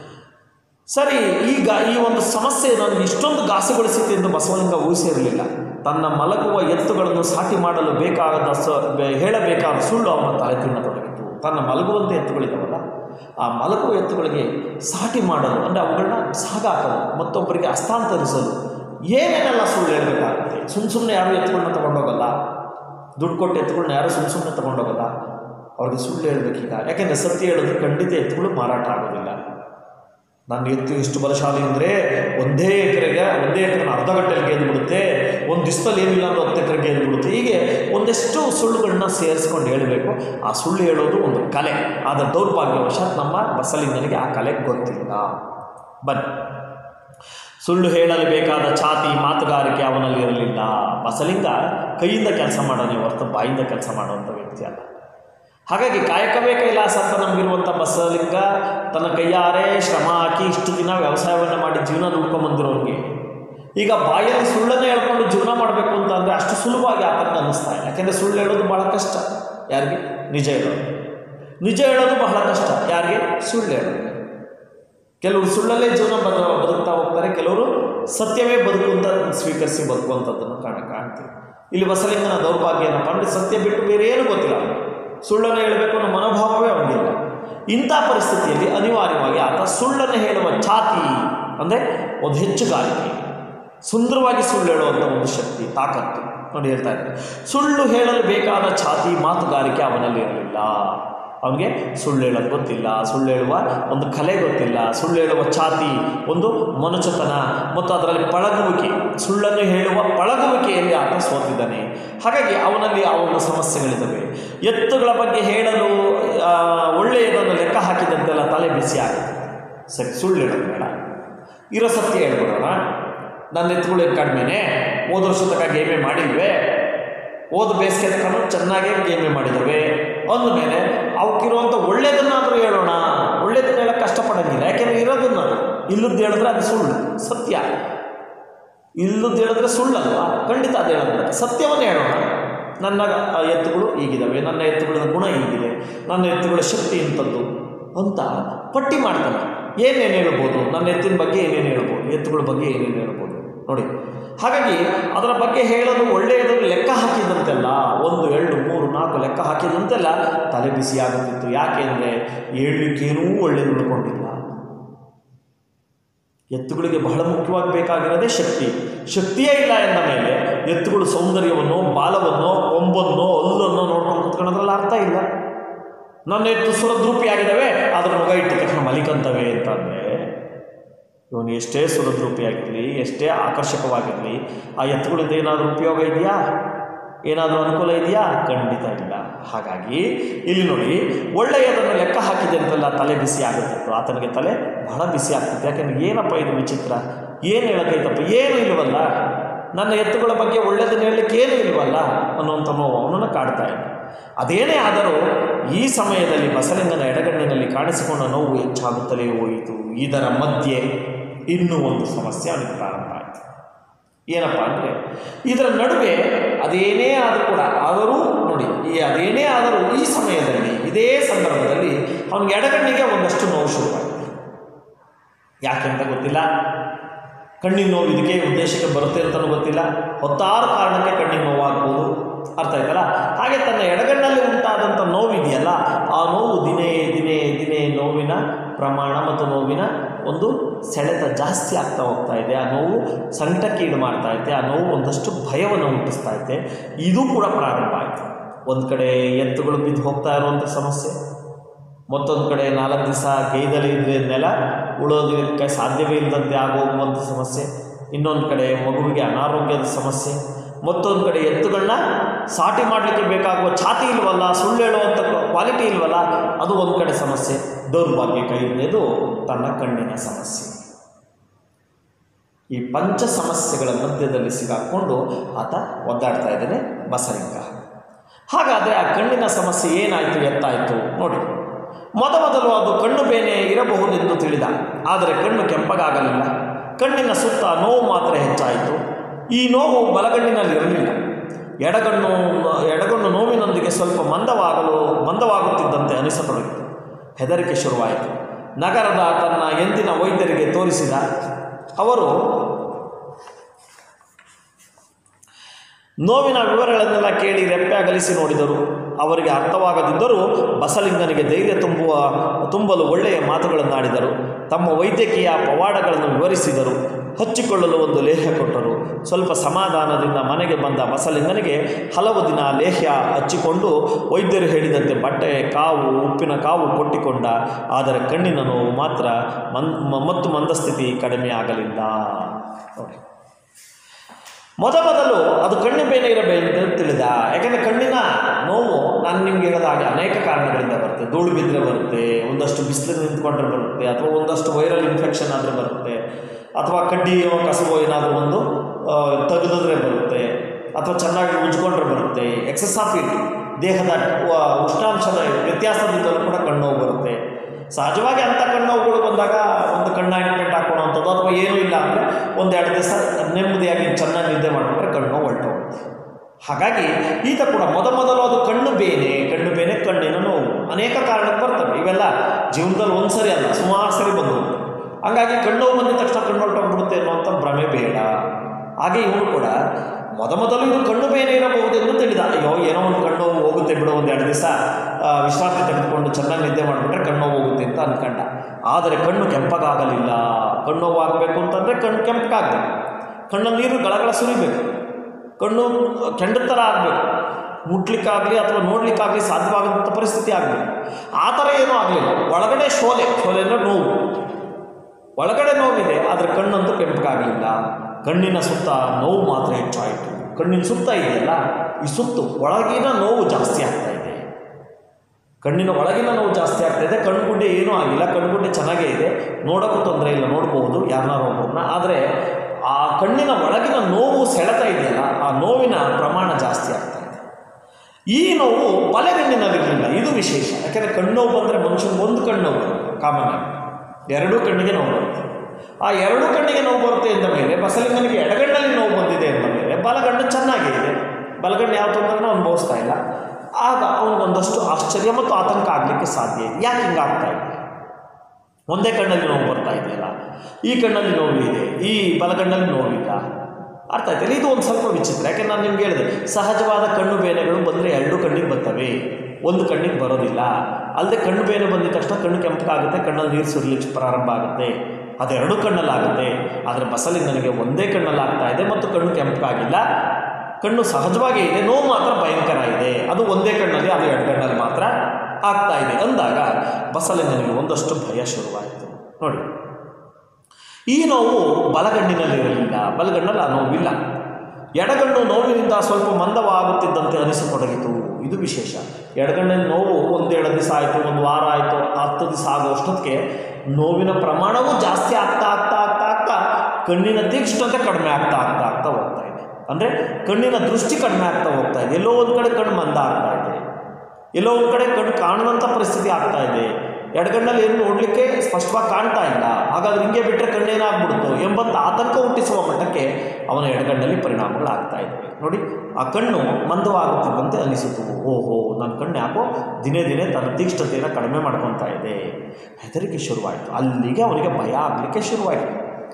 ಸರಿ, ಈಗ ಈ ಒಂದು ಸಮಸ್ಯೆ ನನಗೆ ಇಷ್ಟೊಂದು ಘಾಸಿಗೊಳಿಸಿತು ಎಂದು ಬಸವಲಿಂಗ ಊಹಿಸಿರಲಿಲ್ಲ. ತನ್ನ ಮಲಗುವ ಎತ್ತುಗಳನ್ನು ಸಾಟಿ ಮಾಡಲು ಬೇಕಾದ ಸ ಹೇಳಬೇಕಾದ ಸುಳ್ಳು ಅವನ ತಲೆ ತಿನ್ನತೊಡಗಿತು. ತನ್ನ ಮಲಗುವಂಥ ಎತ್ತುಗಳಿದ್ದಾವಲ್ಲ, ಆ ಮಲಗುವ ಎತ್ತುಗಳಿಗೆ ಸಾಟಿ ಮಾಡಲು, ಅಂದರೆ ಅವುಗಳನ್ನ ಸಾಗಾಕಲು, ಮತ್ತೊಬ್ಬರಿಗೆ ಹಸ್ತಾಂತರಿಸಲು ಏನೇನೆಲ್ಲ ಸುಳ್ಳು ಹೇಳಬೇಕಾಗುತ್ತೆ. ಸುಮ್ಮ ಸುಮ್ಮನೆ ಯಾರು ಎತ್ತುಗಳನ್ನ ತೊಗೊಂಡೋಗಲ್ಲ, ದುಡ್ಡು ಕೊಟ್ಟು ಎತ್ತುಗಳನ್ನ ಯಾರು ಸುಮ್ಮ ಸುಮ್ಮನೆ ತೊಗೊಂಡೋಗಲ್ಲ. ಅವ್ರಿಗೆ ಸುಳ್ಳು ಹೇಳಬೇಕೀಗ. ಯಾಕೆಂದರೆ ಸತ್ಯ ಹೇಳಿದ್ರೆ ಖಂಡಿತ ಎತ್ತುಗಳು ಮಾರಾಟ ಆಗೋದಿಲ್ಲ. ನನ್ನ ಎತ್ತು ಇಷ್ಟು ಬಲಶಾಲಿ ಅಂದರೆ ಒಂದೇ ಎಕರೆಗೆ ಒಂದೇ ಎಕರೆನ ಅರ್ಧ ಗಂಟೆಗೆ ಗೆದ್ದು ಬಿಡುತ್ತೆ, ಒಂದು ದಿವಸದಲ್ಲಿ ಏನಿಲ್ಲ ಅಂದ್ರೆ ಹತ್ತು ಎಕರೆಗೆ ಗೆದ್ದು ಬಿಡುತ್ತೆ. ಹೀಗೆ ಒಂದಷ್ಟು ಸುಳ್ಳುಗಳನ್ನ ಸೇರಿಸ್ಕೊಂಡು ಹೇಳಬೇಕು. ಆ ಸುಳ್ಳು ಹೇಳೋದು ಒಂದು ಕಲೆ. ಆದರೆ ದೌರ್ಭಾಗ್ಯವಶಾತ್ ನಮ್ಮ ಬಸಲಿಂಗನಿಗೆ ಆ ಕಲೆ ಗೊತ್ತಿಲ್ಲ. ಬನ್ನಿ, ಸುಳ್ಳು ಹೇಳಲು ಬೇಕಾದ ಛಾತಿ, ಮಾತುಗಾರಿಕೆ ಅವನಲ್ಲಿ ಇರಲಿಲ್ಲ. ಬಸಲಿಂಗ ಕೈಯಿಂದ ಕೆಲಸ ಮಾಡೋನೇ ಹೊರತು ಬಾಯಿಂದ ಕೆಲಸ ಮಾಡುವಂಥ ವ್ಯಕ್ತಿ ಅಲ್ಲ. ಹಾಗಾಗಿ ಕಾಯಕವೇ ಕೈಲಾಸ ಅಂತ ನಮಗಿರುವಂಥ ಬಸಲಿಂಗ ತನ್ನ ಕೈಯಾರೆ ಶ್ರಮ ಹಾಕಿ ಇಷ್ಟು ದಿನ ವ್ಯವಸಾಯವನ್ನು ಮಾಡಿ ಜೀವನ ದುಡ್ಕೊಂಬಂದಿರೋರಿಗೆ ಈಗ ಬಾಯಲ್ಲಿ ಸುಳ್ಳನ್ನು ಹೇಳ್ಕೊಂಡು ಜೀವನ ಮಾಡಬೇಕು ಅಂತ ಅಂದರೆ ಅಷ್ಟು ಸುಲಭವಾಗಿ ಆತನಿಗೆ ಅನ್ನಿಸ್ತಾ ಇಲ್ಲ. ಯಾಕೆಂದರೆ ಸುಳ್ಳು ಹೇಳೋದು ಭಾಳ ಕಷ್ಟ. ಯಾರಿಗೆ? ನಿಜ ಹೇಳೋದು. ನಿಜ ಹೇಳೋದು ಬಹಳ ಕಷ್ಟ. ಯಾರಿಗೆ? ಸುಳ್ಳು ಹೇಳೋದು. ಕೆಲವರು ಸುಳ್ಳಲ್ಲೇ ಜೀವನ ಬದ ಬದುಕ್ತಾ ಹೋಗ್ತಾರೆ, ಕೆಲವರು ಸತ್ಯವೇ ಬದುಕು ಅಂತ ಸ್ವೀಕರಿಸಿ ಬದುಕುವಂಥದ್ದನ್ನು ಕಾಣ ಕಾಣ್ತೀವಿ. ಇಲ್ಲಿ ಬಸಲಿಂಗನ ದೌರ್ಭಾಗ್ಯ ಏನಪ್ಪ ಅಂದರೆ ಸತ್ಯ ಬಿಟ್ಟು ಬೇರೆ ಏನೂ ಗೊತ್ತಿಲ್ಲ, ಸುಳ್ಳನ್ನು ಹೇಳಬೇಕು ಅನ್ನೋ ಮನೋಭಾವವೇ ಅವನಿಲ್ಲ. ಇಂಥ ಪರಿಸ್ಥಿತಿಯಲ್ಲಿ ಅನಿವಾರ್ಯವಾಗಿ ಆತ ಸುಳ್ಳನ್ನು ಹೇಳುವ ಛಾತಿ ಅಂದರೆ ಒಂದು ಹೆಚ್ಚುಗಾರಿಕೆ, ಸುಂದರವಾಗಿ ಸುಳ್ಳು ಹೇಳುವಂಥ ಒಂದು ಶಕ್ತಿ, ತಾಕತ್ತು ನೋಡಿ ಹೇಳ್ತಾ ಇದ್ದಾರೆ. ಸುಳ್ಳು ಹೇಳಲು ಬೇಕಾದ ಛಾತಿ ಮಾತುಗಾರಿಕೆ ಅವನಲ್ಲಿ ಇರಲಿಲ್ಲ. ಅವನಿಗೆ ಸುಳ್ಳು ಹೇಳೋದು ಗೊತ್ತಿಲ್ಲ, ಸುಳ್ಳು ಹೇಳುವ ಒಂದು ಕಲೆ ಗೊತ್ತಿಲ್ಲ, ಸುಳ್ಳು ಹೇಳುವ ಛಾತಿ, ಒಂದು ಮನುಷ್ಯತನ ಮತ್ತು ಅದರಲ್ಲಿ ಪಳಗುವಿಕೆ, ಸುಳ್ಳನ್ನು ಹೇಳುವ ಪಳಗುವಿಕೆಯಲ್ಲಿ ಆತ ಸೋತಿದ್ದಾನೆ. ಹಾಗಾಗಿ ಅವನಲ್ಲಿ ಆ ಒಂದು ಸಮಸ್ಯೆಗಳಿದ್ದಾವೆ. ಎತ್ತುಗಳ ಬಗ್ಗೆ ಹೇಳಲು ಒಳ್ಳೆಯದನ್ನು ಲೆಕ್ಕ ಹಾಕಿದಂತೆಲ್ಲ ತಲೆ ಬಿಸಿ ಆಗುತ್ತೆ. ಸರಿ, ಸುಳ್ಳು ಹೇಳೋದು ಬೇಡ, ಇರೋ ಸತ್ಯ ಹೇಳ್ಬಿಡೋಣ. ನನ್ನ ಎತ್ತುಗಳು ಕಡಿಮೆನೇ, ಹೋದ ವರ್ಷ ತನಕ ಗೇಮೆ ಮಾಡಿಲ್ವೇ, ಓದು ಬೇಸಿಗೆ ತನಕ ಚೆನ್ನಾಗೇ ಗೇಮೆ ಮಾಡಿದ್ದಾವೆ ಅಂದಮೇಲೆ ಅವಕ್ಕಿರುವಂಥ ಒಳ್ಳೆಯದನ್ನಾದರೂ ಹೇಳೋಣ. ಒಳ್ಳೆಯದನ್ನ ಹೇಳೋಕ್ಕೆ ಕಷ್ಟಪಡೋಂಗಿಲ್ಲ, ಯಾಕೆಂದರೆ ಇರೋದನ್ನ ಇಲ್ಲದ್ದು ಹೇಳಿದ್ರೆ ಅದು ಸುಳ್ಳು. ಸತ್ಯ ಇಲ್ಲದ್ದು ಹೇಳಿದ್ರೆ ಸುಳ್ಳಲ್ವಾ? ಖಂಡಿತ ಅದು ಹೇಳೋದಿಲ್ಲ, ಸತ್ಯವನ್ನು ಹೇಳೋಣ. ನನ್ನ ಎತ್ತುಗಳು ಹೀಗಿದ್ದಾವೆ, ನನ್ನ ಎತ್ತುಗಳ ಗುಣ ಹೀಗಿದೆ, ನನ್ನ ಎತ್ತುಗಳ ಶಕ್ತಿ ಇಂಥದ್ದು ಅಂತ ಪಟ್ಟಿ ಮಾಡ್ತಾನೆ. ಏನೇನು ಹೇಳ್ಬೋದು, ನನ್ನ ಎತ್ತಿನ ಬಗ್ಗೆ ಏನೇನು ಹೇಳ್ಬೋದು, ಎತ್ತುಗಳ ಬಗ್ಗೆ ಏನೇನು ಹೇಳ್ಬೋದು ನೋಡಿ. ಹಾಗಾಗಿ ಅದರ ಬಗ್ಗೆ ಹೇಳಲು ಒಳ್ಳೆಯದನ್ನು ಲೆಕ್ಕ ಹಾಕಿದಂತೆಲ್ಲ, ಒಂದು ಎರಡು ಮೂರು ನಾಲ್ಕು ಲೆಕ್ಕ ಹಾಕಿದಂತೆಲ್ಲ ತಲೆ ಬಿಸಿಯಾಗುತ್ತಿತ್ತು. ಯಾಕೆಂದರೆ ಹೇಳಲಿಕ್ಕೇನೂ ಒಳ್ಳೆಯದು ಉಳ್ಕೊಂಡಿಲ್ಲ. ಎತ್ತುಗಳಿಗೆ ಬಹಳ ಮುಖ್ಯವಾಗಿ ಬೇಕಾಗಿರೋದೇ ಶಕ್ತಿ. ಶಕ್ತಿಯೇ ಇಲ್ಲ ಎಂದ ಮೇಲೆ ಎತ್ತುಗಳು ಸೌಂದರ್ಯವನ್ನು, ಬಾಲವನ್ನು, ಕೊಂಬನ್ನು, ಹಲ್ಲನ್ನು ನೋಡ್ಕೊಂಡು ಕುತ್ಕೊಳ್ಳೋದ್ರಲ್ಲಿ ಅರ್ಥ ಇಲ್ಲ. ನನ್ನ ಎತ್ತು ಸುರದ್ರೂಪಿಯಾಗಿದ್ದಾವೆ, ಅದರ ಮುಗ ಇಟ್ಟ ತಕ್ಷಣ ಮಲಿಕಂತವೆ ಅಂತಂದರೆ ಇವನು ಎಷ್ಟೇ ಸುರದ್ರೂಪಿಯಾಗಿರಲಿ, ಎಷ್ಟೇ ಆಕರ್ಷಕವಾಗಿರಲಿ, ಆ ಎತ್ತುಗಳಿಂದ ಏನಾದರೂ ಉಪಯೋಗ ಇದೆಯಾ? ಏನಾದರೂ ಅನುಕೂಲ ಇದೆಯಾ? ಖಂಡಿತ ಇಲ್ಲ. ಹಾಗಾಗಿ ಇಲ್ಲಿ ನೋಡಿ, ಒಳ್ಳೆಯದನ್ನು ಲೆಕ್ಕ ಹಾಕಿದೆ ಅಂತೆಲ್ಲ ತಲೆ ಬಿಸಿ ಆಗುತ್ತಿತ್ತು. ಆತನಿಗೆ ತಲೆ ಬಹಳ ಬಿಸಿ ಆಗ್ತಿತ್ತು. ಯಾಕೆಂದರೆ ಏನಪ್ಪ ಇದು ವಿಚಿತ್ರ, ಏನು ಹೇಳೋಕ್ಕೈತಪ್ಪ, ಏನೂ ಇಲ್ವಲ್ಲ, ನನ್ನ ಎತ್ತುಗಳ ಬಗ್ಗೆ ಒಳ್ಳೆಯದನ್ನು ಹೇಳಲಿಕ್ಕೆ ಏನೂ ಇಲ್ವಲ್ಲ ಅನ್ನುವಂಥ ನೋವು ಅವನನ್ನು ಕಾಡ್ತಾ ಇದೆ. ಅದೇನೇ ಆದರೂ ಈ ಸಮಯದಲ್ಲಿ ಬಸಲಿಂಗನ ಎಡಗಣ್ಣಿನಲ್ಲಿ ಕಾಣಿಸಿಕೊಂಡ ನೋವು ಹೆಚ್ಚಾಗುತ್ತಲೇ ಹೋಯಿತು. ಇದರ ಮಧ್ಯೆ ಇನ್ನೂ ಒಂದು ಸಮಸ್ಯೆ ಅವನಿಗೆ ಪ್ರಾರಂಭ ಆಯಿತು. ಏನಪ್ಪ ಅಂದರೆ ಇದರ ನಡುವೆ ಅದೇನೇ ಆದರೂ ಕೂಡ ಆದರೂ ನೋಡಿ ಈ ಅದೇನೇ ಆದರೂ ಈ ಸಮಯದಲ್ಲಿ, ಇದೇ ಸಂದರ್ಭದಲ್ಲಿ ಅವನಿಗೆ ಎಡಗಣ್ಣಿಗೆ ಒಂದಷ್ಟು ನೋವು ಶುರುವಾಯಿತು. ಯಾಕೆಂತ ಗೊತ್ತಿಲ್ಲ, ಕಣ್ಣಿನ ನೋವು ಇದಕ್ಕೆ ಉದ್ದೇಶಕ್ಕೆ ಬರುತ್ತೆ ಅಂತಲೂ ಗೊತ್ತಿಲ್ಲ. ಹೊತ್ತಾರು ಕಾರಣಕ್ಕೆ ಕಣ್ಣಿನ ನೋವಾಗ್ಬೋದು, ಅರ್ಥ ಆಯ್ತಲ್ಲ. ಹಾಗೆ ತನ್ನ ಎಡಗಣ್ಣಲ್ಲಿ ಉಂಟಾದಂಥ ನೋವಿದೆಯಲ್ಲ, ಆ ನೋವು ದಿನೇ ದಿನೇ ದಿನೇ ನೋವಿನ ಪ್ರಮಾಣ ಮತ್ತು ನೋವಿನ ಒಂದು ಸೆಳೆತ ಜಾಸ್ತಿ ಆಗ್ತಾ ಹೋಗ್ತಾ ಇದೆ. ಆ ನೋವು ಸಂಕಟಕ್ಕೀಡು ಮಾಡ್ತಾ ಇದೆ, ಆ ನೋವು ಒಂದಷ್ಟು ಭಯವನ್ನು ಹುಟ್ಟಿಸ್ತಾ ಇದೆ. ಇದು ಕೂಡ ಪ್ರಾರಂಭ ಆಯಿತು. ಒಂದು ಕಡೆ ಎತ್ತುಗಳು ಬಿದ್ದು ಹೋಗ್ತಾ ಇರುವಂಥ ಸಮಸ್ಯೆ, ಮತ್ತೊಂದು ಕಡೆ ನಾಲ್ಕು ದಿವಸ ಗೈದಲ್ಲಿ ಇದ್ರೆ ನೆಲ ಉಳೋದಕ್ಕೆ ಸಾಧ್ಯವೇ ಇಲ್ಲದಂತೆ ಆಗೋಗುವಂಥ ಸಮಸ್ಯೆ, ಇನ್ನೊಂದು ಕಡೆ ಮಗುವಿಗೆ ಅನಾರೋಗ್ಯದ ಸಮಸ್ಯೆ, ಮತ್ತೊಂದು ಕಡೆ ಎತ್ತುಗಳನ್ನ ಸಾಟಿ ಮಾಡಲಿಕ್ಕೆ ಬೇಕಾಗುವ ಛಾತಿ ಇಲ್ವಲ್ಲ, ಸುಳ್ಳು ಹೇಳುವಂಥ ಕ್ವಾಲಿಟಿ ಇಲ್ವಲ್ಲ, ಅದು ಒಂದು ಕಡೆ ಸಮಸ್ಯೆ. ದೌರ್ಭಾಗ್ಯ ಕೈದು ತನ್ನ ಕಣ್ಣಿನ ಸಮಸ್ಯೆ. ಈ ಪಂಚ ಸಮಸ್ಯೆಗಳ ಮಧ್ಯದಲ್ಲಿ ಸಿಗಾಕೊಂಡು ಆತ ಒದ್ದಾಡ್ತಾ ಇದ್ದಾನೆ ಬಸಲಿಂಗ. ಹಾಗಾದರೆ ಆ ಕಣ್ಣಿನ ಸಮಸ್ಯೆ ಏನಾಯಿತು, ಎತ್ತಾಯಿತು ನೋಡಿ. ಮೊದಮೊದಲು ಅದು ಕಣ್ಣು ಬೇನೆ ಇರಬಹುದೆಂದು ತಿಳಿದ, ಆದರೆ ಕಣ್ಣು ಕೆಂಪಗಾಗಲಿಲ್ಲ. ಕಣ್ಣಿನ ಸುತ್ತ ನೋವು ಮಾತ್ರ ಹೆಚ್ಚಾಯಿತು. ಈ ನೋವು ಬಲಗಣ್ಣಿನಲ್ಲಿ ಇರಲಿಲ್ಲ. ಎಡಗಣ್ಣು ಎಡಗಣ್ಣು ನೋವಿನೊಂದಿಗೆ ಸ್ವಲ್ಪ ಮಂದವಾಗಲು ಮಂದವಾಗುತ್ತಿದ್ದಂತೆ ಅನಿಸತೊಡಗಿತು. ಹೆದರಿಕೆ ಶುರುವಾಯಿತು. ನಗರದ ತನ್ನ ಎಂದಿನ ವೈದ್ಯರಿಗೆ ತೋರಿಸಿದ. ಅವರು ನೋವಿನ ವಿವರಗಳನ್ನೆಲ್ಲ ಕೇಳಿ ರೆಪ್ಪೆ ಅಗಲಿಸಿ ನೋಡಿದರು. ಅವರಿಗೆ ಅರ್ಥವಾಗದಿದ್ದರೂ ಬಸಲಿಂಗನಿಗೆ ಧೈರ್ಯ ತುಂಬುವ ತುಂಬಲು ಒಳ್ಳೆಯ ಮಾತುಗಳನ್ನಾಡಿದರು. ತಮ್ಮ ವೈದ್ಯಕೀಯ ಪವಾಡಗಳನ್ನು ವಿವರಿಸಿದರು. ಹಚ್ಚಿಕೊಳ್ಳಲು ಒಂದು ಲೇಹ್ಯ ಕೊಟ್ಟರು. ಸ್ವಲ್ಪ ಸಮಾಧಾನದಿಂದ ಮನೆಗೆ ಬಂದ ಬಸಲಿಂಗನಿಗೆ ಹಲವು ದಿನ ಲೇಹ್ಯ ಹಚ್ಚಿಕೊಂಡು ವೈದ್ಯರು ಹೇಳಿದಂತೆ ಬಟ್ಟೆ ಕಾವು ಉಪ್ಪಿನ ಕಾವು ಕೊಟ್ಟಿಕೊಂಡ. ಆದರೆ ಕಣ್ಣಿನ ನೋವು ಮಾತ್ರ ಮನ್ ಮತ್ತು ಮಂದಸ್ಥಿತಿ ಕಡಿಮೆ ಆಗಲಿಲ್ಲ. ಮೊದಮೊದಲು ಅದು ಕಣ್ಣು ಬೇನೆ ಇರಬೇಕೆಂದು ತಿಳಿದ. ಯಾಕೆಂದರೆ ಕಣ್ಣಿನ ನೋವು ನಾನು ನಿಮ್ಗೆ ಹೇಳಿದ ಹಾಗೆ ಅನೇಕ ಕಾರಣಗಳಿಂದ ಬರುತ್ತೆ. ಧೂಳು ಬಿದ್ದರೆ ಬರುತ್ತೆ, ಒಂದಷ್ಟು ಬಿಸಿಲು ನಿಂತ್ಕೊಂಡ್ರೆ ಬರುತ್ತೆ, ಅಥವಾ ಒಂದಷ್ಟು ವೈರಲ್ ಇನ್ಫೆಕ್ಷನ್ ಆದರೆ ಬರುತ್ತೆ, ಅಥವಾ ಕಡ್ಡಿಯೋ ಕಸವೋ ಏನಾದರೂ ಒಂದು ತೆಗೆದಿದ್ರೆ ಬರುತ್ತೆ, ಅಥವಾ ಚೆನ್ನಾಗಿ ಉಜ್ಕೊಂಡ್ರೆ ಬರುತ್ತೆ. ಎಕ್ಸಸ್ ಆಫ್ ಇಟ್ ದೇಹದ ಉಷ್ಣಾಂಶದ ವ್ಯತ್ಯಾಸದಿಂದಲೂ ಕೂಡ ಕಣ್ಣು ಬರುತ್ತೆ. ಸಹಜವಾಗಿ ಅಂಥ ಕಣ್ಣುಗಳು ಬಂದಾಗ ಒಂದು ಕಣ್ಣು ಆಯಿಂಟ್ಮೆಂಟ್ ಹಾಕೊಳ್ಳೋವಂಥದ್ದು, ಅಥವಾ ಏನೂ ಇಲ್ಲ ಅಂದರೆ ಒಂದೆರಡು ದಿವಸ ನೆಮ್ಮದಿಯಾಗಿ ಚೆನ್ನಾಗಿ ನಿದ್ದೆ ಮಾಡಿಬಿಟ್ರೆ ಕಣ್ಣು ಹೊರಟೋಗುತ್ತೆ. ಹಾಗಾಗಿ ಈತ ಕೂಡ ಮೊದಮೊದಲು ಅದು ಕಣ್ಣು ಬೇನೆ ಕಣ್ಣು ಬೇನೆ ಕಣ್ಣಿನ ನೋವು ಅನೇಕ ಕಾರಣಕ್ಕೆ ಬರ್ತವೆ. ಇವೆಲ್ಲ ಜೀವನದಲ್ಲಿ ಒಂದು ಸರಿ ಅಲ್ಲ, ಸುಮಾರು ಸರಿ ಬಂದವು. ಹಾಗಾಗಿ ಕಣ್ಣು ಬಂದಿದ ತಕ್ಷಣ ಕಣ್ಣು ಹೊರಟೋಗ್ಬಿಡುತ್ತೆ ಅನ್ನುವಂಥ ಭ್ರಮೆ ಬೇಡ. ಹಾಗೆ ಇವನು ಕೂಡ ಮೊದಮೊದಲು ಇದು ಕಣ್ಣು ಬೇನೆ ಇರಬಹುದೆಂದು ತಿಳಿದ. ಅಯ್ಯೋ ಏನೋ ಒಂದು ಕಣ್ಣು ಹೋಗುತ್ತೆ ಬಿಡು, ಒಂದು ಎರಡು ದಿವಸ ವಿಶ್ರಾಂತಿ ತೆಗೆದುಕೊಂಡು ಚೆನ್ನಾಗಿ ನಿದ್ದೆ ಮಾಡಿಬಿಟ್ರೆ ಕಣ್ಣು ಹೋಗುತ್ತೆ ಅಂತ ಅಂದ್ಕೊಂಡ. ಆದರೆ ಕಣ್ಣು ಕೆಂಪಗಾಗಲಿಲ್ಲ. ಕಣ್ಣು ಆಗಬೇಕು ಅಂತಂದರೆ ಕಣ್ಣು ಕೆಂಪಗಾಗಬೇಕು, ಕಣ್ಣಲ್ಲಿ ನೀರು ಗಳಗಳ ಸುರಿಬೇಕು, ಕಣ್ಣು ಕೆಂಡ ಥರ ಆಗಬೇಕು, ಮುಟ್ಲಿಕ್ಕಾಗಲಿ ಅಥವಾ ನೋಡ್ಲಿಕ್ಕಾಗಲಿ ಸಾಧ್ಯವಾಗದಂಥ ಪರಿಸ್ಥಿತಿ ಆಗಬೇಕು. ಆ ಥರ ಏನೂ ಆಗಲಿಲ್ಲ. ಒಳಗಡೆ ಶೋಲೆ, ಶೋಲೆ ಅಂದರೆ ನೋವು, ಒಳಗಡೆ ನೋವಿದೆ, ಆದರೆ ಕಣ್ಣಂತೂ ಕೆಂಪಗಾಗಲಿಲ್ಲ. ಕಣ್ಣಿನ ಸುತ್ತ ನೋವು ಮಾತ್ರ ಹೆಚ್ಚಾಯಿತು. ಕಣ್ಣಿನ ಸುತ್ತ ಇದೆಯಲ್ಲ, ಈ ಸುತ್ತು ಒಳಗಿನ ನೋವು ಜಾಸ್ತಿ ಆಗ್ತಾ ಇದೆ. ಕಣ್ಣಿನ ಒಳಗಿನ ನೋವು ಜಾಸ್ತಿ ಆಗ್ತಾ ಇದೆ. ಕಣ್ಗುಡ್ಡೆ ಏನೂ ಆಗಿಲ್ಲ, ಕಣ್ಗುಡ್ಡೆ ಚೆನ್ನಾಗೇ ಇದೆ, ನೋಡೋಕ್ಕೂ ತೊಂದರೆ ಇಲ್ಲ, ನೋಡ್ಬೋದು ಯಾರನ್ನಾರು ಒಬ್ಬರನ್ನ. ಆದರೆ ಆ ಕಣ್ಣಿನ ಒಳಗಿನ ನೋವು ಸೆಳೆತ ಇದೆಯಲ್ಲ, ಆ ನೋವಿನ ಪ್ರಮಾಣ ಜಾಸ್ತಿ ಆಗ್ತಾ ಇದೆ. ಈ ನೋವು ಬಲಗಣ್ಣಿನಲ್ಲಿರಲಿಲ್ಲ, ಇದು ವಿಶೇಷ. ಯಾಕೆಂದರೆ ಕಣ್ಣು ನೋವು ಬಂದರೆ ಮನುಷ್ಯನಿಗೆ ಒಂದು ಕಣ್ಣು ನೋವು ಬರುತ್ತೆ ಕಾಮನ್ ಆಗಿ, ಎರಡೂ ಕಣ್ಣಿಗೆ ನೋವು ಬರುತ್ತೆ. ಆ ಎರಡು ಕಣ್ಣಿಗೆ ನೋವು ಬರುತ್ತೆ ಎಂದ ಮೇಲೆ ಬಸಲಿಂಗನಿಗೆ ಎಡಗಣ್ಣಲ್ಲಿ ನೋವು ಬಂದಿದೆ ಎಂದ ಮೇಲೆ ಬಲಗಣ್ಣು ಚೆನ್ನಾಗೇ ಇದೆ, ಬಲಗಣ್ಣು ಯಾವ ತೊಂದರೆನೂ ಅನುಭವಿಸ್ತಾ ಇಲ್ಲ. ಆಗ ಅವನಿಗೊಂದಷ್ಟು ಆಶ್ಚರ್ಯ ಮತ್ತು ಆತಂಕ ಆಗಲಿಕ್ಕೆ ಸಾಧ್ಯ ಇದೆ. ಯಾಕೆ ಹಿಂಗಾಗ್ತಾ ಇದೆ? ಒಂದೇ ಕಣ್ಣಲ್ಲಿ ನೋವು ಬರ್ತಾ ಇದೆಯಲ್ಲ, ಈ ಕಣ್ಣಲ್ಲಿ ನೋವು ಇದೆ, ಈ ಬಲಗಣ್ಣಲ್ಲಿ ನೋವಿಲ್ಲ. ಅರ್ಥ ಆಯ್ತಲ್ಲ? ಇದು ಒಂದು ಸ್ವಲ್ಪ ವಿಚಿತ್ರ. ಯಾಕೆಂದ್ರೆ ನಾನು ನಿಮ್ಗೆ ಹೇಳಿದೆ, ಸಹಜವಾದ ಕಣ್ಣು ಬೇನೆಗಳು ಬಂದರೆ ಎರಡು ಕಣ್ಣಿಗೆ ಬರ್ತವೆ, ಒಂದು ಕಣ್ಣಿಗೆ ಬರೋದಿಲ್ಲ. ಅಲ್ಲದೆ ಕಣ್ಣು ಬೇನೆ ಬಂದಿದ ತಕ್ಷಣ ಕಣ್ಣು ಕೆಂಪಗಾಗುತ್ತೆ, ಕಣ್ಣಲ್ಲಿ ನೀರು ಸುರಿಲಿಕ್ಕೆ ಪ್ರಾರಂಭ ಆಗುತ್ತೆ, ಅದೆರಡು ಕಣ್ಣಲ್ಲಾಗುತ್ತೆ. ಆದರೆ ಬಸಲಿಂಗನಿಗೆ ಒಂದೇ ಕಣ್ಣಲ್ಲಿ ಆಗ್ತಾ ಇದೆ ಮತ್ತು ಕಣ್ಣು ಕೆಂಪಗಾಗಿಲ್ಲ, ಕಣ್ಣು ಸಹಜವಾಗೇ ಇದೆ, ನೋವು ಮಾತ್ರ ಭಯಂಕರ ಇದೆ. ಅದು ಒಂದೇ ಕಣ್ಣಲ್ಲಿ, ಅದು ಎರಡು ಕಣ್ಣಲ್ಲಿ ಮಾತ್ರ ಆಗ್ತಾ ಇದೆ ಅಂದಾಗ ಬಸಲಿಂಗನಿಗೆ ಒಂದಷ್ಟು ಭಯ ಶುರುವಾಯಿತು. ನೋಡಿ, ಈ ನೋವು ಬಲಗಣ್ಣಿನಲ್ಲಿರಲಿಲ್ಲ, ಬಲಗಣ್ಣಲ್ಲಿ ಆ ನೋವಿಲ್ಲ. ಎಡಗಣ್ಣು ನೋವಿನಿಂದ ಸ್ವಲ್ಪ ಮಂದವಾಗುತ್ತಿದ್ದಂತೆ ಅನಿಸತೊಡಗಿತು. ಇದು ವಿಶೇಷ. ಎಡಗಣ್ಣಿನ ನೋವು ಒಂದೆರಡು ದಿವಸ ಆಯಿತು, ಒಂದು ವಾರ ಆಯಿತು, ಹತ್ತು ದಿವಸ ಆಗೋಷ್ಟೊತ್ತಿಗೆ ನೋವಿನ ಪ್ರಮಾಣವೂ ಜಾಸ್ತಿ ಆಗ್ತಾ ಆಗ್ತಾ ಆಗ್ತಾ ಆಗ್ತಾ ಕಣ್ಣಿನ ತೀಕ್ಷ್ಣತೆ ಕಡಿಮೆ ಆಗ್ತಾ ಆಗ್ತಾ ಆಗ್ತಾ ಹೋಗ್ತಾ ಇದೆ. ಅಂದರೆ ಕಣ್ಣಿನ ದೃಷ್ಟಿ ಕಡಿಮೆ ಆಗ್ತಾ ಹೋಗ್ತಾ ಇದೆ. ಎಲ್ಲೋ ಒಂದು ಕಡೆ ಕಣ್ಣು ಮಂದ ಆಗ್ತಾ ಇದೆ, ಎಲ್ಲೋ ಒಂದು ಕಡೆ ಕಣ್ಣು ಕಾಣುವಂಥ ಪರಿಸ್ಥಿತಿ ಆಗ್ತಾ ಇದೆ. ಎಡಗಣ್ಣಲ್ಲಿ ಏನು ನೋಡಲಿಕ್ಕೆ ಸ್ಪಷ್ಟವಾಗಿ ಕಾಣ್ತಾ ಇಲ್ಲ, ಹಾಗಾದ್ರೆ ಹಿಂಗೆ ಬಿಟ್ಟರೆ ಕಣ್ಣೇನಾಗ್ಬಿಡುತ್ತೋ ಎಂಬಂಥ ಆತಂಕ ಹುಟ್ಟಿಸುವ ಮಟ್ಟಕ್ಕೆ ಅವನ ಎಡಗಣ್ಣಲ್ಲಿ ಪರಿಣಾಮಗಳಾಗ್ತಾ ಇದ್ದಾವೆ. ನೋಡಿ, ಆ ಕಣ್ಣು ಮಂದವಾಗುತ್ತಿದ್ದಂತೆ ಅನಿಸಿತು. ಓಹೋ, ನನ್ನ ಕಣ್ಣು ಯಾಕೋ ದಿನೇ ದಿನೇ ತನ್ನ ತೀಕ್ಷ್ಣತೆಯನ್ನು ಕಡಿಮೆ ಮಾಡ್ಕೊತಾ ಇದೆ. ಹೆದರಿಕೆ ಶುರುವಾಯಿತು. ಅಲ್ಲಿಗೆ ಅವನಿಗೆ ಭಯ ಆಗಲಿಕ್ಕೆ ಶುರುವಾಯಿತು.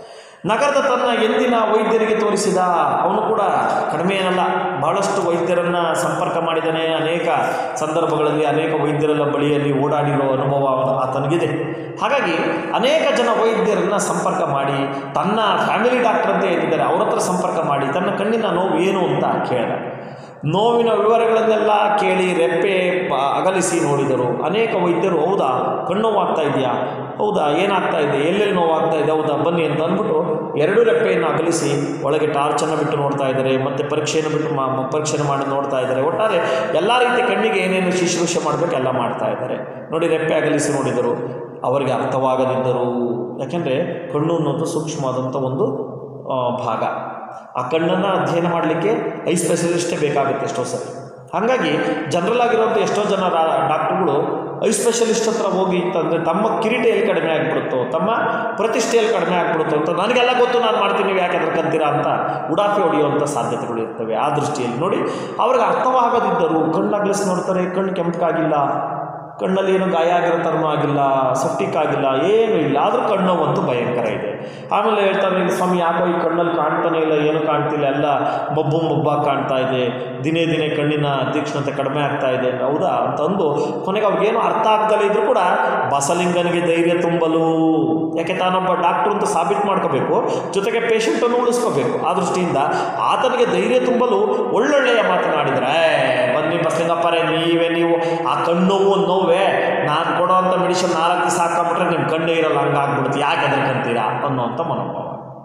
ನಗರದ ತನ್ನ ಎಂದಿನ ವೈದ್ಯರಿಗೆ ತೋರಿಸಿದ. ಅವನು ಕೂಡ ಕಡಿಮೆ ಏನಲ್ಲ, ಬಹಳಷ್ಟು ವೈದ್ಯರನ್ನು ಸಂಪರ್ಕ ಮಾಡಿದ್ದಾನೆ. ಅನೇಕ ಸಂದರ್ಭಗಳಲ್ಲಿ ಅನೇಕ ವೈದ್ಯರೆಲ್ಲ ಬಳಿಯಲ್ಲಿ ಓಡಾಡಿರೋ ಅನುಭವ ಆತನಿಗಿದೆ. ಹಾಗಾಗಿ ಅನೇಕ ಜನ ವೈದ್ಯರನ್ನು ಸಂಪರ್ಕ ಮಾಡಿ, ತನ್ನ ಫ್ಯಾಮಿಲಿ ಡಾಕ್ಟರ್ ಅಂತ ಏನಿದ್ದಾರೆ ಅವ್ರ ಹತ್ರ ಸಂಪರ್ಕ ಮಾಡಿ ತನ್ನ ಕಣ್ಣಿನ ನೋವು ಏನು ಅಂತ ಕೇಳಿದ. ನೋವಿನ ವಿವರಗಳನ್ನೆಲ್ಲ ಕೇಳಿ ರೆಪ್ಪೆ ಅಗಲಿಸಿ ನೋಡಿದರು. ಅನೇಕ ವೈದ್ಯರು, ಹೌದಾ ಕಣ್ಣು ನೋವಾಗ್ತಾ ಇದೆಯಾ, ಹೌದಾ ಏನಾಗ್ತಾ ಇದೆ, ಎಲ್ಲೆಲ್ಲಿ ನೋವಾಗ್ತಾ ಇದೆ, ಹೌದಾ ಬನ್ನಿ ಅಂತ ಅಂದ್ಬಿಟ್ಟು ಎರಡು ರೆಪ್ಪೆಯನ್ನು ಅಗಲಿಸಿ ಒಳಗೆ ಟಾರ್ಚನ್ನು ಬಿಟ್ಟು ನೋಡ್ತಾ ಇದ್ದಾರೆ, ಮತ್ತು ಪರೀಕ್ಷೆಯನ್ನು ಬಿಟ್ಟು ಮಾ ಪರೀಕ್ಷೆಯನ್ನು ಮಾಡಿ ನೋಡ್ತಾ ಇದ್ದಾರೆ. ಒಟ್ಟಾರೆ ಎಲ್ಲ ರೀತಿ ಕಣ್ಣಿಗೆ ಏನೇನು ಶುಶ್ರೂಷೆ ಮಾಡಬೇಕು ಎಲ್ಲ ಮಾಡ್ತಾ ಇದ್ದಾರೆ. ನೋಡಿ, ರೆಪ್ಪೆ ಅಗಲಿಸಿ ನೋಡಿದರು, ಅವರಿಗೆ ಅರ್ಥವಾಗದಿದ್ದರು. ಯಾಕೆಂದರೆ ಕಣ್ಣು ಅನ್ನೋದು ಸೂಕ್ಷ್ಮವಾದಂಥ ಒಂದು ಭಾಗ. ಆ ಕಣ್ಣನ್ನು ಅಧ್ಯಯನ ಮಾಡಲಿಕ್ಕೆ ಐ ಸ್ಪೆಷಲಿಸ್ಟೇ ಬೇಕಾಗುತ್ತೆ ಎಷ್ಟೋ ಸರಿ. ಹಾಗಾಗಿ ಜನರಲ್ ಆಗಿರೋಂಥ ಎಷ್ಟೋ ಜನ ಡಾಕ್ಟ್ರುಗಳು ಐ ಸ್ಪೆಷಲಿಸ್ಟ್ ಹತ್ರ ಹೋಗಿ ಅಂತಂದರೆ ತಮ್ಮ ಕಿರೀಟೆಯಲ್ಲಿ ಕಡಿಮೆ ಆಗಿಬಿಡುತ್ತೋ, ತಮ್ಮ ಪ್ರತಿಷ್ಠೆಯಲ್ಲಿ ಕಡಿಮೆ ಆಗಿಬಿಡುತ್ತೋ ಅಂತ ನನಗೆಲ್ಲ ಗೊತ್ತು, ನಾನು ಮಾಡ್ತೀನಿ, ನೀವು ಯಾಕೆ ಹೆದರ್ಕಂತೀರಾ ಅಂತ ಉಡಾಫೆ ಹೊಡೆಯುವಂಥ ಸಾಧ್ಯತೆಗಳು ಇರ್ತವೆ. ಆ ದೃಷ್ಟಿಯಲ್ಲಿ ನೋಡಿ, ಅವ್ರಿಗೆ ಅರ್ಥವಾಗದಿದ್ದರು. ಕಣ್ಣು ಅಗಲಿಸಿ ನೋಡ್ತಾರೆ, ಕಣ್ಣು ಕೆಂಪಗಾಗಿಲ್ಲ, ಕಣ್ಣಲ್ಲಿ ಏನು ಗಾಯ ಆಗಿರೋ ಥರನೂ ಆಗಿಲ್ಲ, ಸೆಪ್ಟಿಕ್ ಆಗಿಲ್ಲ, ಏನೂ ಇಲ್ಲ, ಆದರೂ ಕಣ್ಣು ಅಂತೂ ಭಯಂಕರ ಇದೆ. ಆಮೇಲೆ ಹೇಳ್ತಾರೆ, ಸ್ವಾಮಿ ಯಾಕೋ ಈ ಕಣ್ಣಲ್ಲಿ ಕಾಣ್ತಾನೆ ಇಲ್ಲ, ಏನು ಕಾಣ್ತಿಲ್ಲ, ಎಲ್ಲ ಮಬ್ಬು ಮಬ್ಬಾಗಿ ಕಾಣ್ತಾ ಇದೆ, ದಿನೇ ದಿನೇ ಕಣ್ಣಿನ ತೀಕ್ಷ್ಣತೆ ಕಡಿಮೆ ಆಗ್ತಾ ಇದೆ. ಹೌದಾ ಅಂತಂದು ಕೊನೆಗೆ ಅವ್ರಿಗೇನು ಅರ್ಥ ಆಗ್ತಲೇ ಇದ್ರೂ ಕೂಡ ಬಸಲಿಂಗನಿಗೆ ಧೈರ್ಯ ತುಂಬಲು, ಯಾಕೆ ತಾನೊಬ್ಬ ಡಾಕ್ಟ್ರು ಅಂತ ಸಾಬೀತು ಮಾಡ್ಕೋಬೇಕು, ಜೊತೆಗೆ ಪೇಷಂಟನ್ನು ಉಳಿಸ್ಕೋಬೇಕು. ಆ ದೃಷ್ಟಿಯಿಂದ ಆತನಿಗೆ ಧೈರ್ಯ ತುಂಬಲು ಒಳ್ಳೊಳ್ಳೆಯ ಮಾತನಾಡಿದರೆ, ಬನ್ನಿ ಬಸಲಿಂಗಪ್ಪರೇ, ನೀವೇ ನೀವು ಆ ಕಣ್ಣು ಒಂದು ನೋವೇ, ನಾನು ಕೊಡೋ ಅಂಥ ಮೆಡಿಸಿನ್ ನಾಲ್ಕು ದಿವಸ ಹಾಕೊಂಬಿಟ್ರೆ ನಿಮ್ಮ ಕಣ್ಣೇ ಇರಲ್ಲ, ಹಂಗಾಗ್ಬಿಡುತ್ತೆ, ಯಾಕೆ ಹೆದರ್ಕಂತೀರಾ ಅನ್ನೋವಂಥ ಮನೋಭಾವ.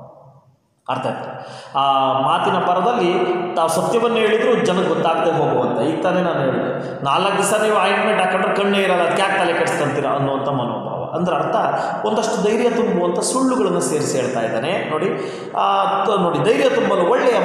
ಅರ್ಥ ಆಯ್ತು? ಆ ಮಾತಿನ ಪರದಲ್ಲಿ ತಾವು ಸತ್ಯವನ್ನು ಹೇಳಿದ್ರು ಜನಕ್ಕೆ ಗೊತ್ತಾಗದೆ ಹೋಗುವಂಥ. ಈಗ ತಾನೇ ನಾನು ಹೇಳಿದೆ, ನಾಲ್ಕು ದಿವಸ ನೀವು ಆಯಿಂಟ್ಮೆಂಟ್ ಹಾಕೊಂಡ್ರೆ ಕಣ್ಣೇ ಇರಲ್ಲ, ಅದಕ್ಕೆ ಯಾಕೆ ತಲೆ ಕೆಡಿಸ್ಕೊಂತೀರಾ ಅನ್ನುವಂಥ ಮನೋಭಾವ. ಅಂದ್ರೆ ಅರ್ಥ ಒಂದಷ್ಟು ಧೈರ್ಯ ತುಂಬುವಂಥ ಸುಳ್ಳುಗಳನ್ನು ಸೇರಿಸಿ ಹೇಳ್ತಾ ಇದ್ದಾನೆ. ನೋಡಿ ನೋಡಿ ಧೈರ್ಯ ತುಂಬಲು ಒಳ್ಳೆಯ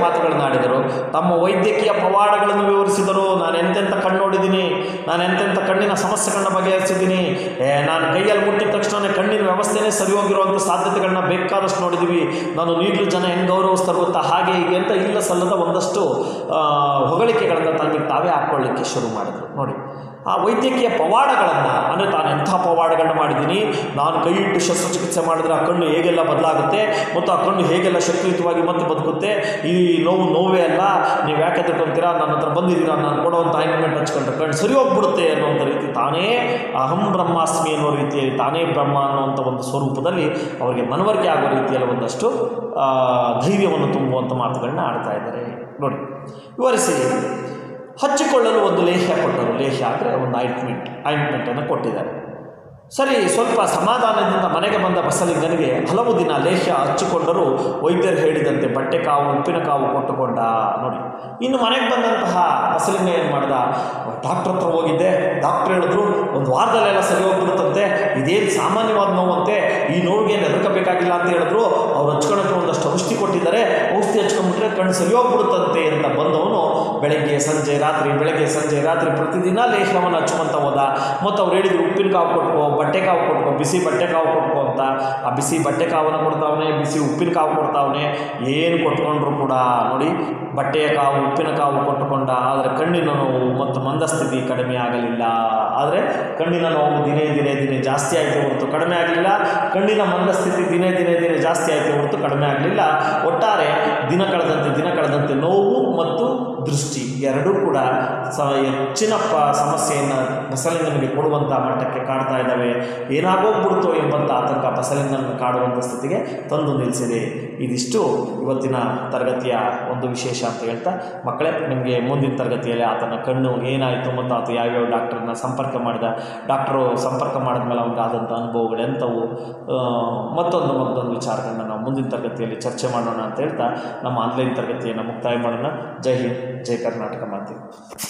ಮಾತುಗಳನ್ನಾಡಿದರು. ತಮ್ಮ ವೈದ್ಯಕೀಯ ಪವಾಡಗಳನ್ನು ವಿವರಿಸಿದರು. ನಾನು ಎಂತೆಂಥ ಕಣ್ಣು ನೋಡಿದ್ದೀನಿ, ನಾನು ಎಂತೆಂಥ ಕಣ್ಣಿನ ಸಮಸ್ಯೆಗಳನ್ನ ಬಗೆಹರಿಸಿದ್ದೀನಿ, ನಾನು ಕೈಯಲ್ಲಿ ಮುಟ್ಟಿದ ತಕ್ಷಣ ಕಣ್ಣಿನ ವ್ಯವಸ್ಥೆನೇ ಸರಿ ಹೋಗಿರುವಂಥ ಸಾಧ್ಯತೆಗಳನ್ನ ಬೇಕಾದಷ್ಟು ನೋಡಿದ್ದೀವಿ, ನಾನು ಈಗಲೂ ಜನ ಹೆಂಗೆ ಗೌರವಿಸ್ತಾರೆ ಗೊತ್ತಾ, ಹಾಗೆ ಹೀಗೆ ಅಂತ ಇಲ್ಲ ಸಲ್ಲದ ಒಂದಷ್ಟು ಹೊಗಳಿಕೆಗಳನ್ನು ತನಗೆ ತಾವೇ ಹಾಕ್ಕೊಳ್ಳಿಕ್ಕೆ ಶುರು ಮಾಡಿದರು. ನೋಡಿ, ಆ ವೈದ್ಯಕೀಯ ಪವಾಡಗಳನ್ನು, ಅಂದರೆ ತಾನು ಎಂಥ ಪವಾಡಗಳನ್ನ ಮಾಡಿದ್ದೀನಿ, ನಾನು ಕೈ ಇಟ್ಟು ಶಸ್ತ್ರಚಿಕಿತ್ಸೆ ಮಾಡಿದ್ರೆ ಆ ಕಣ್ಣು ಹೇಗೆಲ್ಲ ಬದಲಾಗುತ್ತೆ ಮತ್ತು ಆ ಕಣ್ಣು ಹೇಗೆಲ್ಲ ಶಕ್ತಿಯುತವಾಗಿ ಮತ್ತೆ ಬದುಕುತ್ತೆ, ಈ ನೋವು ನೋವೇ ಅಲ್ಲ, ನೀವು ಯಾಕೆ ತಿಳ್ಕೊತೀರಾ, ನನ್ನ ಹತ್ರ ಬಂದಿದ್ದೀರಾ, ನಾನು ಕೊಡುವಂಥ ಆಯಿಂಟ್ಮೆಂಟ್ ಹಚ್ಕೊಂಡ್ರೆ ಕಣ್ಣು ಸರಿ ಹೋಗ್ಬಿಡುತ್ತೆ ಅನ್ನೋಂಥ ರೀತಿ ತಾನೇ ಅಹಂ ಬ್ರಹ್ಮಾಸ್ಮಿ ಅನ್ನೋ ರೀತಿಯಲ್ಲಿ ತಾನೇ ಬ್ರಹ್ಮ ಅನ್ನುವಂಥ ಒಂದು ಸ್ವರೂಪದಲ್ಲಿ ಅವರಿಗೆ ಮನವರಿಕೆ ಆಗೋ ರೀತಿಯಲ್ಲಿ ಒಂದಷ್ಟು ಧೈರ್ಯವನ್ನು ತುಂಬುವಂಥ ಮಾತುಗಳನ್ನ ಆಡ್ತಾ ಇದ್ದಾರೆ. ನೋಡಿ, ವಿವರಿಸಿ. ಹಚ್ಚಿಕೊಳ್ಳಲು ಒಂದು ಲೇಹ್ಯ ಕೊಟ್ಟರು. ಲೇಹ್ಯ ಅಂದರೆ ಒಂದು ಆಯಿಂಟ್ಮೆಂಟ್ ಆಯಿಂಟ್ಮೆಂಟನ್ನು ಕೊಟ್ಟಿದ್ದಾರೆ. ಸರಿ, ಸ್ವಲ್ಪ ಸಮಾಧಾನದಿಂದ ಮನೆಗೆ ಬಂದ ಬಸಲಿಂಗನಿಗೆ ಹಲವು ದಿನ ಲೇಹ್ಯ ಹಚ್ಚಿಕೊಂಡರೂ ವೈದ್ಯರು ಹೇಳಿದಂತೆ ಬಟ್ಟೆ ಕಾವು ಉಪ್ಪಿನ ಕಾವು ಕೊಟ್ಟುಕೊಂಡ. ನೋಡಿ, ಇನ್ನು ಮನೆಗೆ ಬಂದಂತಹ ಬಸಲಿಂಗ ಏನು ಮಾಡ್ದ, ಡಾಕ್ಟ್ರ್ ಹತ್ರ ಹೋಗಿದ್ದೆ, ಡಾಕ್ಟ್ರ್ ಹೇಳಿದ್ರು ಒಂದು ವಾರದಲ್ಲೆಲ್ಲ ಸರಿ ಹೋಗ್ಬಿಡುತ್ತಂತೆ, ಇದೇನು ಸಾಮಾನ್ಯವಾದ ನೋವಂತೆ, ಈ ನೋವಿಗೆ ಹೆದರ್ಕಬೇಕಾಗಿಲ್ಲ ಅಂತ ಹೇಳಿದ್ರು. ಅವ್ರು ಹಚ್ಕೊಳಕ್ಕೆ ಒಂದಷ್ಟು ಔಷಧಿ ಕೊಟ್ಟಿದ್ದಾರೆ, ಔಷಧಿ ಹಚ್ಕೊಂಡ್ಬಿಟ್ರೆ ಕಣ್ಣು ಸರಿ ಹೋಗ್ಬಿಡುತ್ತಂತೆ ಅಂತ ಬಂದವನು ಬೆಳಗ್ಗೆ ಸಂಜೆ ರಾತ್ರಿ ಬೆಳಗ್ಗೆ ಸಂಜೆ ರಾತ್ರಿ ಪ್ರತಿದಿನ ಲೇಹ್ಯವನ್ನು ಹಚ್ಕೊತ ಹೋದ. ಮತ್ತು ಅವ್ರು ಹೇಳಿದ್ರು ಉಪ್ಪಿನ ಕಾವು ಕೊಟ್ಕೋ, ಬಟ್ಟೆ ಕಾವು ಕೊಟ್ಕೋ, ಬಿಸಿ ಬಟ್ಟೆ ಕಾವು ಕೊಟ್ಕೋ ಅಂತ. ಆ ಬಿಸಿ ಬಟ್ಟೆ ಕಾವನ್ನು ಕೊಡ್ತಾವನೆ, ಬಿಸಿ ಉಪ್ಪಿನ ಕಾವು ಕೊಡ್ತಾವನೆ, ಏನು ಕೊಟ್ಕೊಂಡ್ರು ಕೂಡ ನೋಡಿ ಬಟ್ಟೆಯ ಕಾವು ಉಪ್ಪಿನ ಕಾವು ಕೊಟ್ಟುಕೊಂಡ. ಆದರೆ ಕಣ್ಣಿನ ನೋವು ಮತ್ತು ಮಂದಸ್ಥಿತಿ ಕಡಿಮೆ ಆಗಲಿಲ್ಲ. ಆದರೆ ಕಣ್ಣಿನ ನೋವು ದಿನೇ ದಿನೇ ದಿನೇ ಜಾಸ್ತಿ ಆಯಿತು ಹೊರತು ಕಡಿಮೆ ಆಗಲಿಲ್ಲ, ಕಣ್ಣಿನ ಮಂದಸ್ಥಿತಿ ದಿನೇ ದಿನೇ ದಿನೇ ಜಾಸ್ತಿ ಆಯಿತು ಹೊರತು ಕಡಿಮೆ ಆಗಲಿಲ್ಲ. ಒಟ್ಟಾರೆ ದಿನ ಕಳೆದಂತೆ ದಿನ ಕಳೆದಂತೆ ನೋವು ಮತ್ತು ದೃಷ್ಟಿ ಎರಡೂ ಕೂಡ ಸ ಹೆಚ್ಚಿನ ಪ ಸಮಸ್ಯೆಯನ್ನು ಬಸಲಿಂಗನಿಗೆ ಕೊಡುವಂಥ ಮಟ್ಟಕ್ಕೆ ಕಾಡ್ತಾ ಇದ್ದಾವೆ. ಏನಾಗೋಗ್ಬಿಡ್ತೋ ಎಂಬಂಥ ಆತಂಕ ಬಸಲಿಂಗನನ್ನು ಕಾಡುವಂಥ ಸ್ಥಿತಿಗೆ ತಂದು ನಿಲ್ಲಿಸಿದೆ. ಇದಿಷ್ಟು ಇವತ್ತಿನ ತರಗತಿಯ ಒಂದು ವಿಶೇಷ ಅಂತ ಹೇಳ್ತಾ, ಮಕ್ಕಳೇ ನಿಮಗೆ ಮುಂದಿನ ತರಗತಿಯಲ್ಲಿ ಆತನ ಕಣ್ಣು ಏನಾಯಿತು ಮತ್ತು ಆತ ಯಾವ್ಯಾವ ಡಾಕ್ಟ್ರನ್ನ ಸಂಪರ್ಕ ಮಾಡಿದ, ಡಾಕ್ಟ್ರು ಸಂಪರ್ಕ ಮಾಡಿದ್ಮೇಲೆ ಅವನಿಗಾದಂಥ ಅನುಭವಗಳೆಂಥವು, ಮತ್ತೊಂದು ಮತ್ತೊಂದು ವಿಚಾರಗಳನ್ನ ನಾವು ಮುಂದಿನ ತರಗತಿಯಲ್ಲಿ ಚರ್ಚೆ ಮಾಡೋಣ ಅಂತ ಹೇಳ್ತಾ ನಮ್ಮ ಆನ್ಲೈನ್ ತರಗತಿಯನ್ನು ಮುಕ್ತಾಯ ಮಾಡೋಣ. ಜೈ ಹಿಂದ್, ಜೈ ಕರ್ನಾಟಕ ಮಾತೆ.